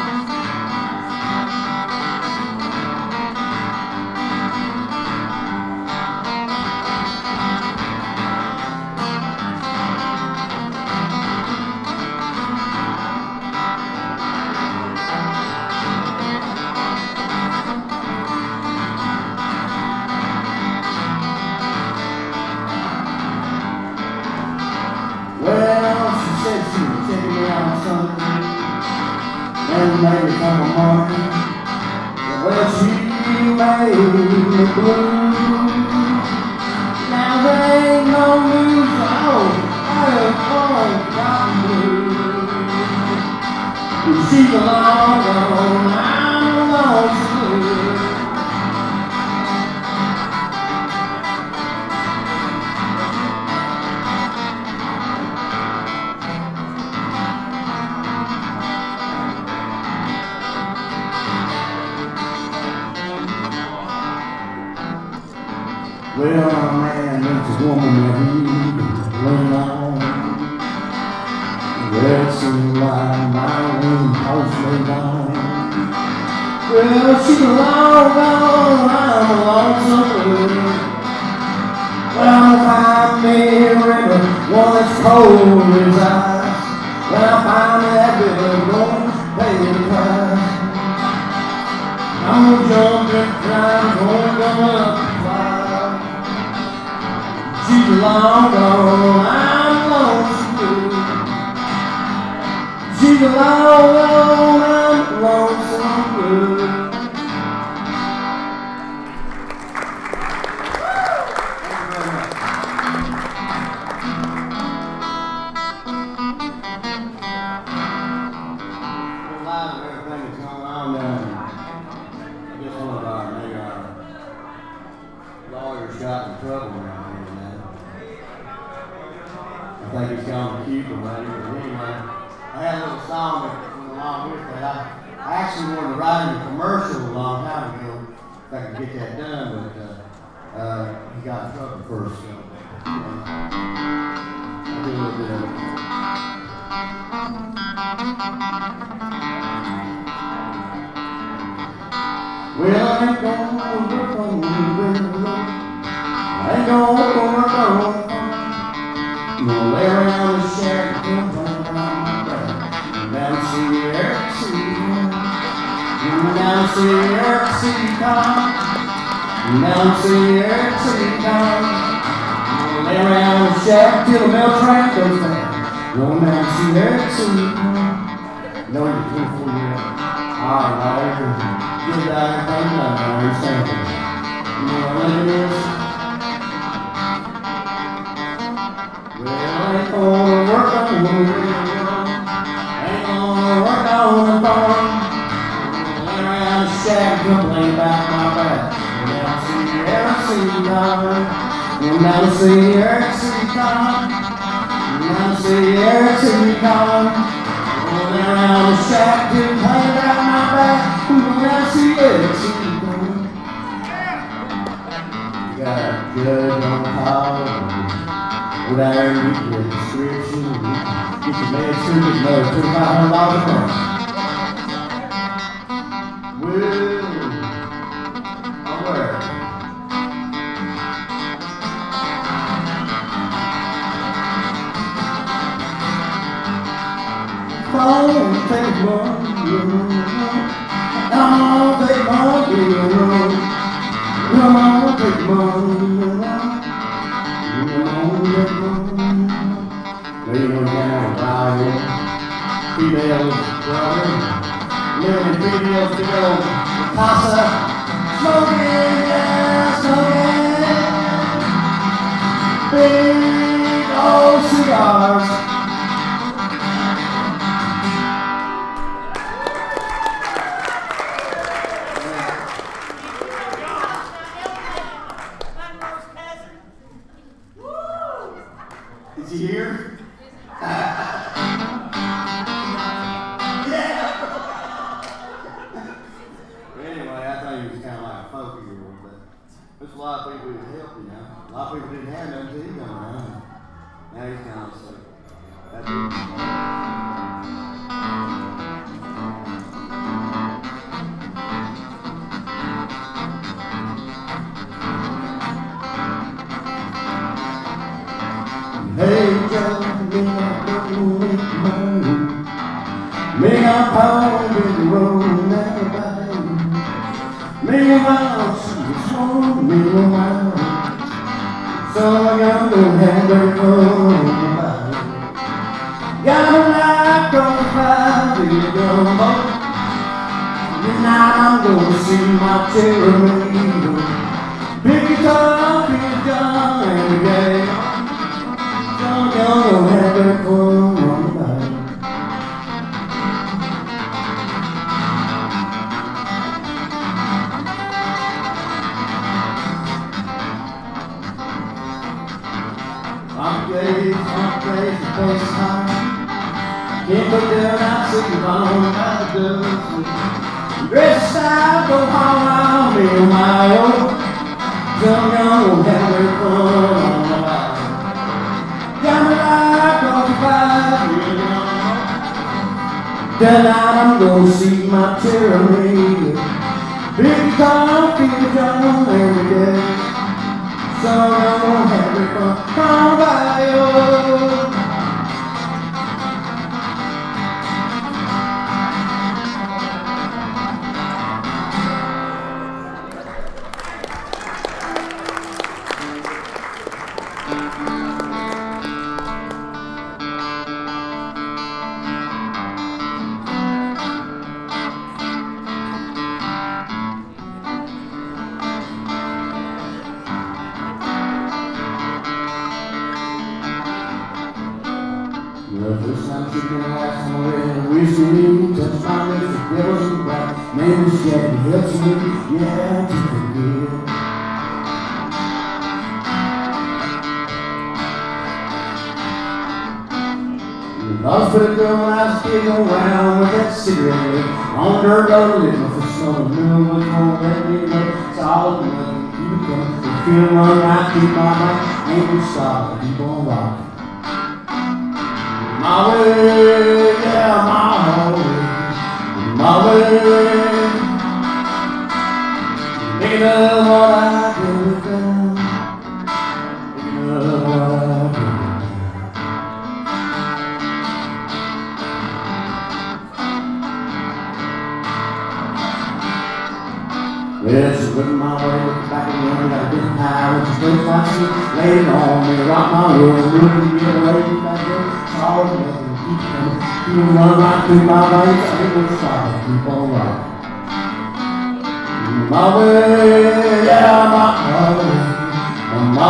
And maybe come a morning, well, she made me blue. Now there ain't no news, oh, I have fallen from blue. She's a long gone, I'm lonesome. Well, a man needs a woman that he can lean on. Well, it seems like my lean post laid on. Well, she's long gone, I'm a lonesome blue. Well, I'll find me a river, one that's cold as ice. Well, I'll find me that river, going to pay the price. I'm gonna jump and climb, gonna go up. She's long gone, I'm lonesome. She's long gone, I'm lonesome. We're live and everything that's going on down. I guess one of our maybe our lawyers got in trouble around here. I think he's gone to Cuba, maybe, but anyway, I had a little song that went along with that. I, I actually wanted to write in a commercial a long time ago, if I could get that done, but uh, uh, he got in trouble first, so uh, I did a little bit of it. Well, I ain't gonna work on you, I ain't gonna work on you. Gonna lay around the shack and come around my back. Down to see Eric City, down to see Eric City come, down to see Eric City come. Gonna lay around the shack till the mail train goes down. Going down to see Eric City come. No, you're twenty-four years old. All right, good guy, everything done. I understand that. You know what it is? Well, I ain't gonna work on the river, ain't gonna work on the farm. Lay around the shack, complain about my back. Went down to see Eric City come. Went down to see Eric City come. Went down to see Eric City come. Lay around the shack, complain about my back. Went down to see Eric City come. You got a judge on call. Go down there and get your prescription, get your meds through, get another twenty-five hundred dollars a month. Well, all right. Don't take money. Don't take money. Don't take money. Don't take money. Laying down around females, brother. Living females to go. Casa, smoking, yeah, smoking. Big old cigars. Is he here? Anyway, I think he was kind of like a folky girl, but there's a lot of people who help, you know. A lot of people didn't have nothing until he come around. Now he's kind of sick. That's it. Hey, Joe, me not going with money. Me not pound in the road, never buy. Me a mouse, it's on me a mouse. So I gotta have their phone. Got a light on the fire, you know. Tonight I'm gonna see my cherry. Pick it up, pick it up every day. So I gotta have their phone on the fire. I'm crazy, I'm crazy, place high. Can't put down, I see you on my dust. Dress style, go home, I'll be on my own. Young, young, have their fun on the line. Got me like on the fire, you know. Tonight I'm gonna see my cherry. Big coffee, John, every day. So I'm gonna have it fun, come by you. The first time she came last time when we see touch my lips, the devil's in black. Maybe she had helps me, yeah, to forgive. I was pretty girl when I was kicking around with that cigarette on her road, living for some new one on that big road. It's all nothing, keep it coming. The feeling run right through my mind, ain't no stop, keep on rocking. My way, yeah, my way, my way. Thinking of what I could have done, thinking of what I could have done. Well, she went my way, back again, got a bit high, when she took my seat, laid it on me, rock my world, moving, get away back there. All nothing, keep coming. You run right through my veins, I ain't gonna stop, keep on rocking. My way, yeah, my way, my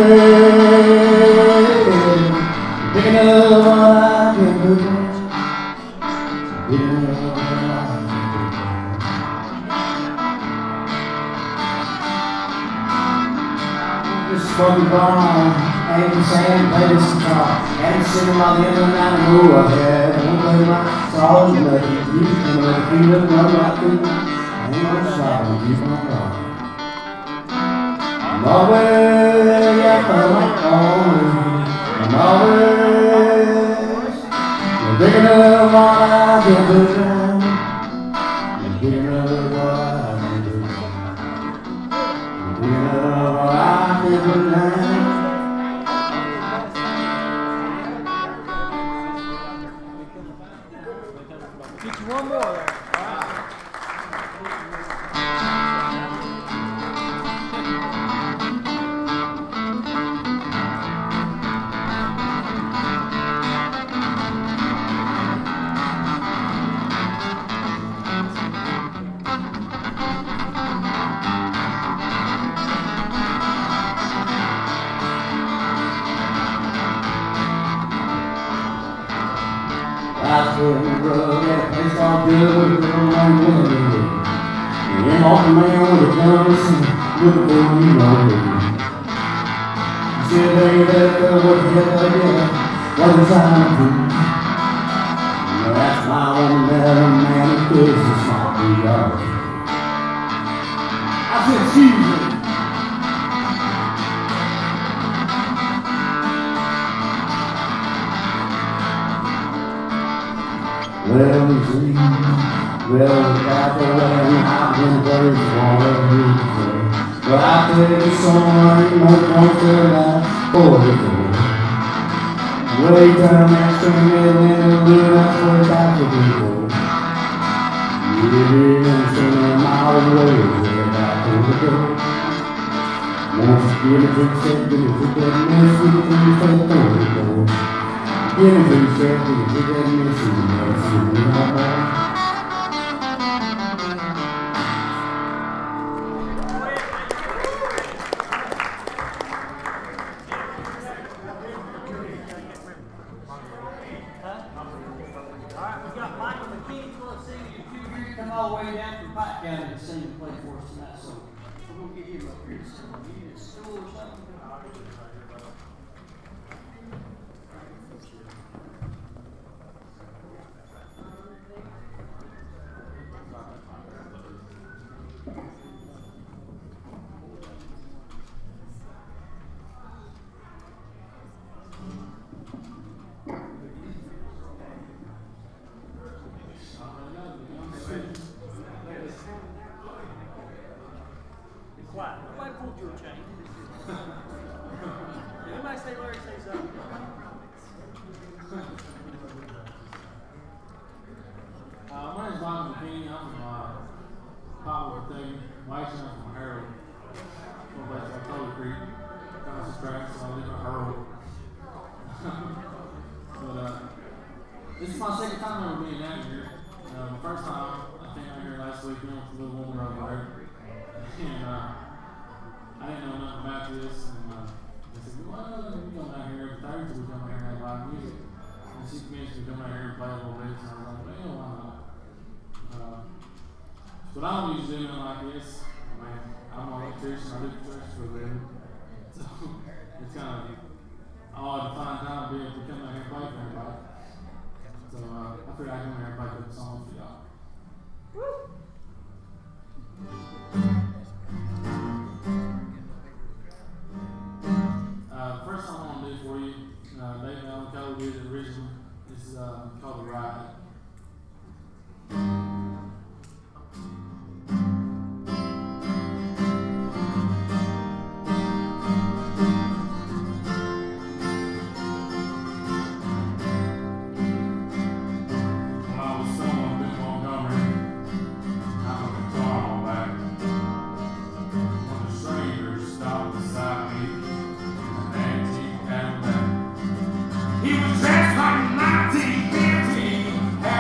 way. Picking up what I can do, picking up what I can do. Just fucking gone. And sand, play this guitar, and sitting by the end of the night, and go ahead, and play my songs, and let you keep it, and keep it, run right through, and no stop, and keep on rocking. My way, yeah, my way, my way, you're picking up what I can do now, you're picking up what I can do, you're picking up what I can do now. Get you one more there. All right. I swear in the rug at a place called Good with a girl named Willie. And then off the man with a gun looking for you know me. You said, hey, that girl, what the hell I did? What was I to do? Well, that's my one better man who could just not be yours. I said, excuse me. Well, you see, well, we got the way I've been very far every day. But I tell you something, no comfort that for the door. Well, you turn that string in the blue, that's what it's got to be for. You did it string a mile away, way back to the door. Once you get it fixed, give it to that mess, we can take the door. Give me two seconds, you get me some mess, you know. Alright, we got Michael McKinney going to sing you two here. Come all the way down from Pike County to sing and play for us tonight, so we're going to get him up here to sing. You need a stool or something? Quiet. Nobody pulled your chain. Did anybody say Larry say something? Uh, my name's Michael McKinney. I'm from uh, Pottsville, Kentucky. My wife's from Harold. Well, that's like Total Creek. Kind of tracks, so I live in Harold. But uh, this is my second time ever being down here. Uh, the first time I came out here last week, we went to the little woman over there. And uh, I didn't know nothing about this. And uh, they said, well, you come down here every Thursday, we come out here and have live music. And she convinced me to come out here and play a little bit. And I was like, well, why not? Uh, but I don't usually do nothing like this. I mean, I'm an electrician, I do construction for a living. So it's kind of odd to find time to be able to come out here and play for everybody. So uh, I figured I'd come here and play a couple songs for y'all. Woo! Uh, first song I want to do for you, uh, Dave Allen Cole did the original. This is uh, called The Ride. He was dressed like nineteen fifty.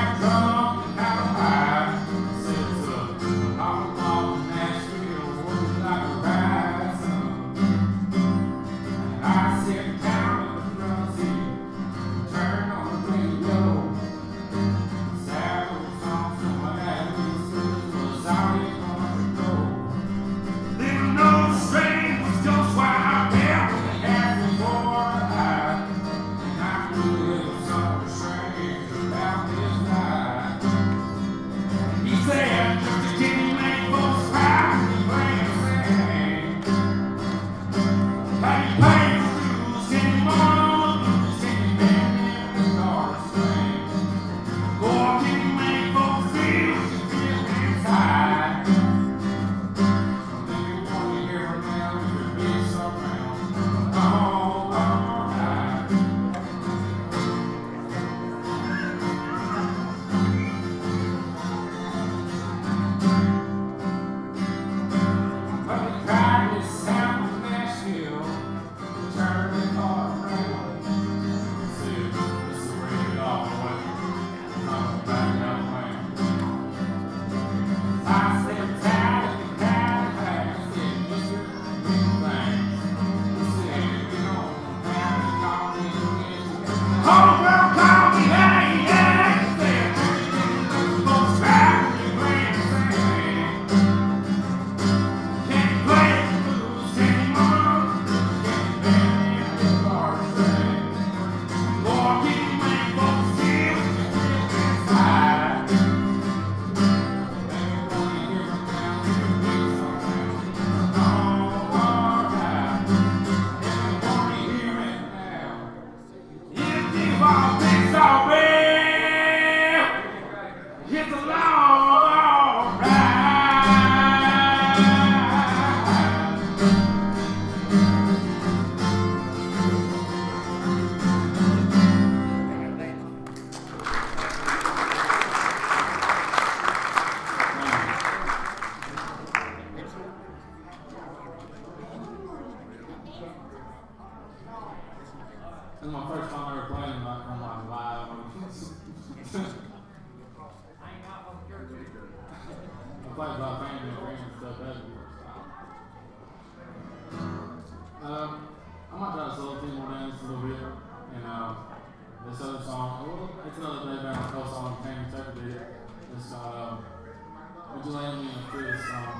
it's another day down the coast on Canyon Tucker did it. It's called um, Would You Land Me in a Freeze song.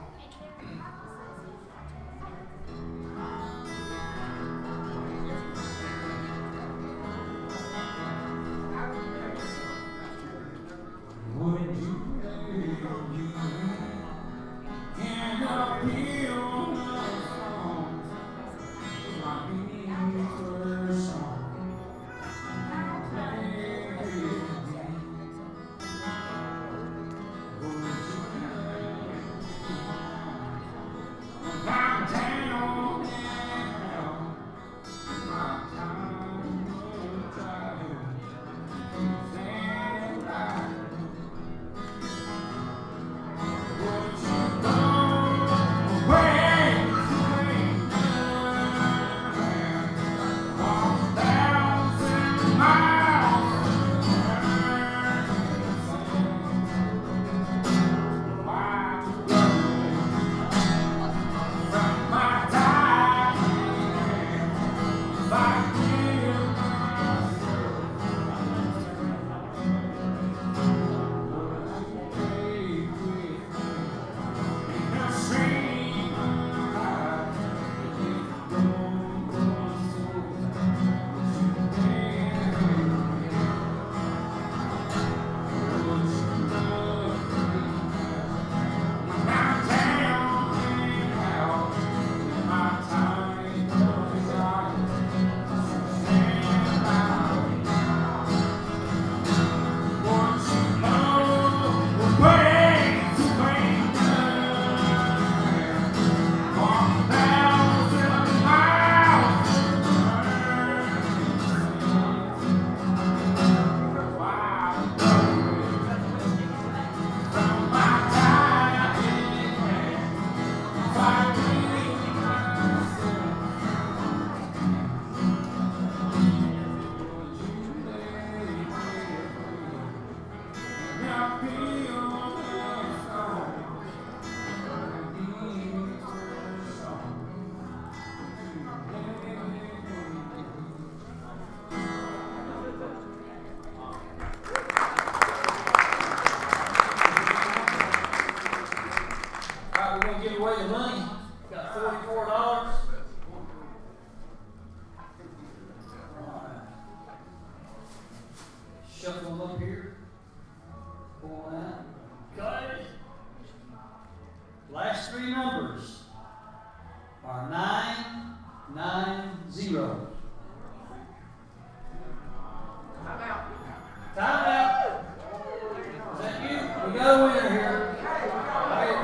Would you lay me in a field of song? My beneath her song. Give away the money. Got forty-four dollars. Shuffle them up here. Pull that. Got it. Last three numbers are nine nine zero. Time out. Time out. Is that you? We got a winner here. Right.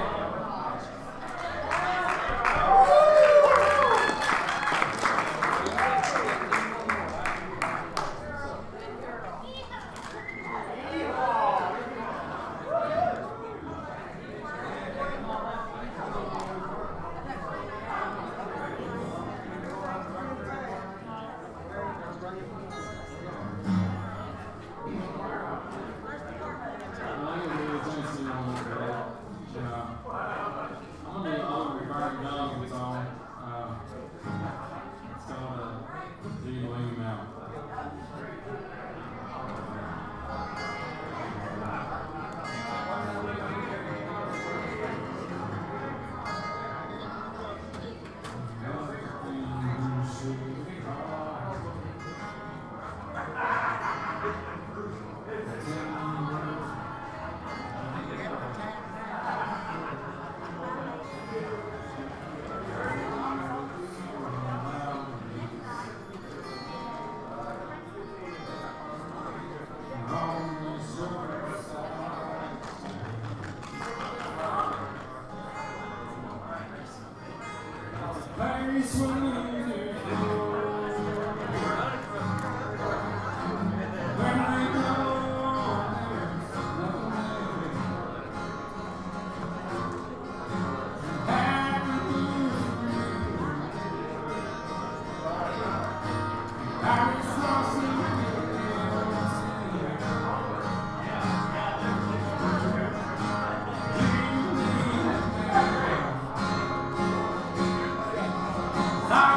Stop.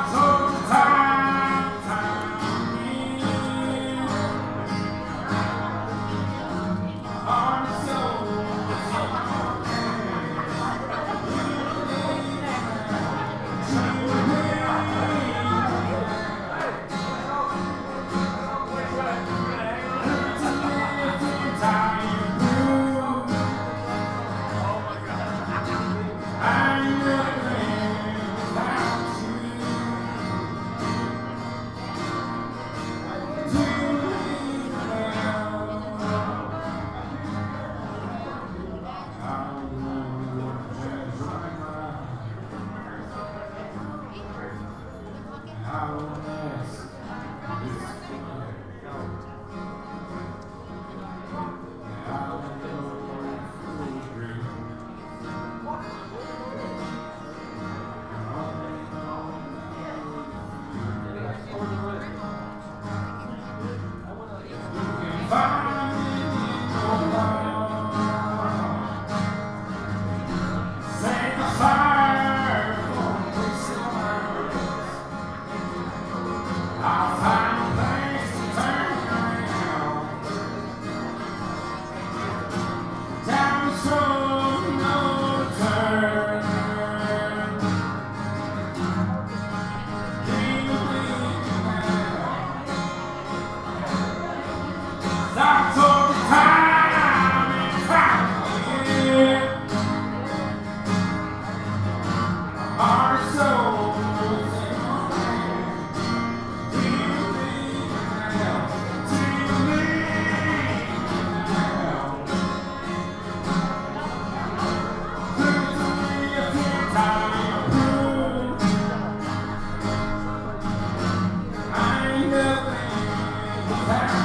Packers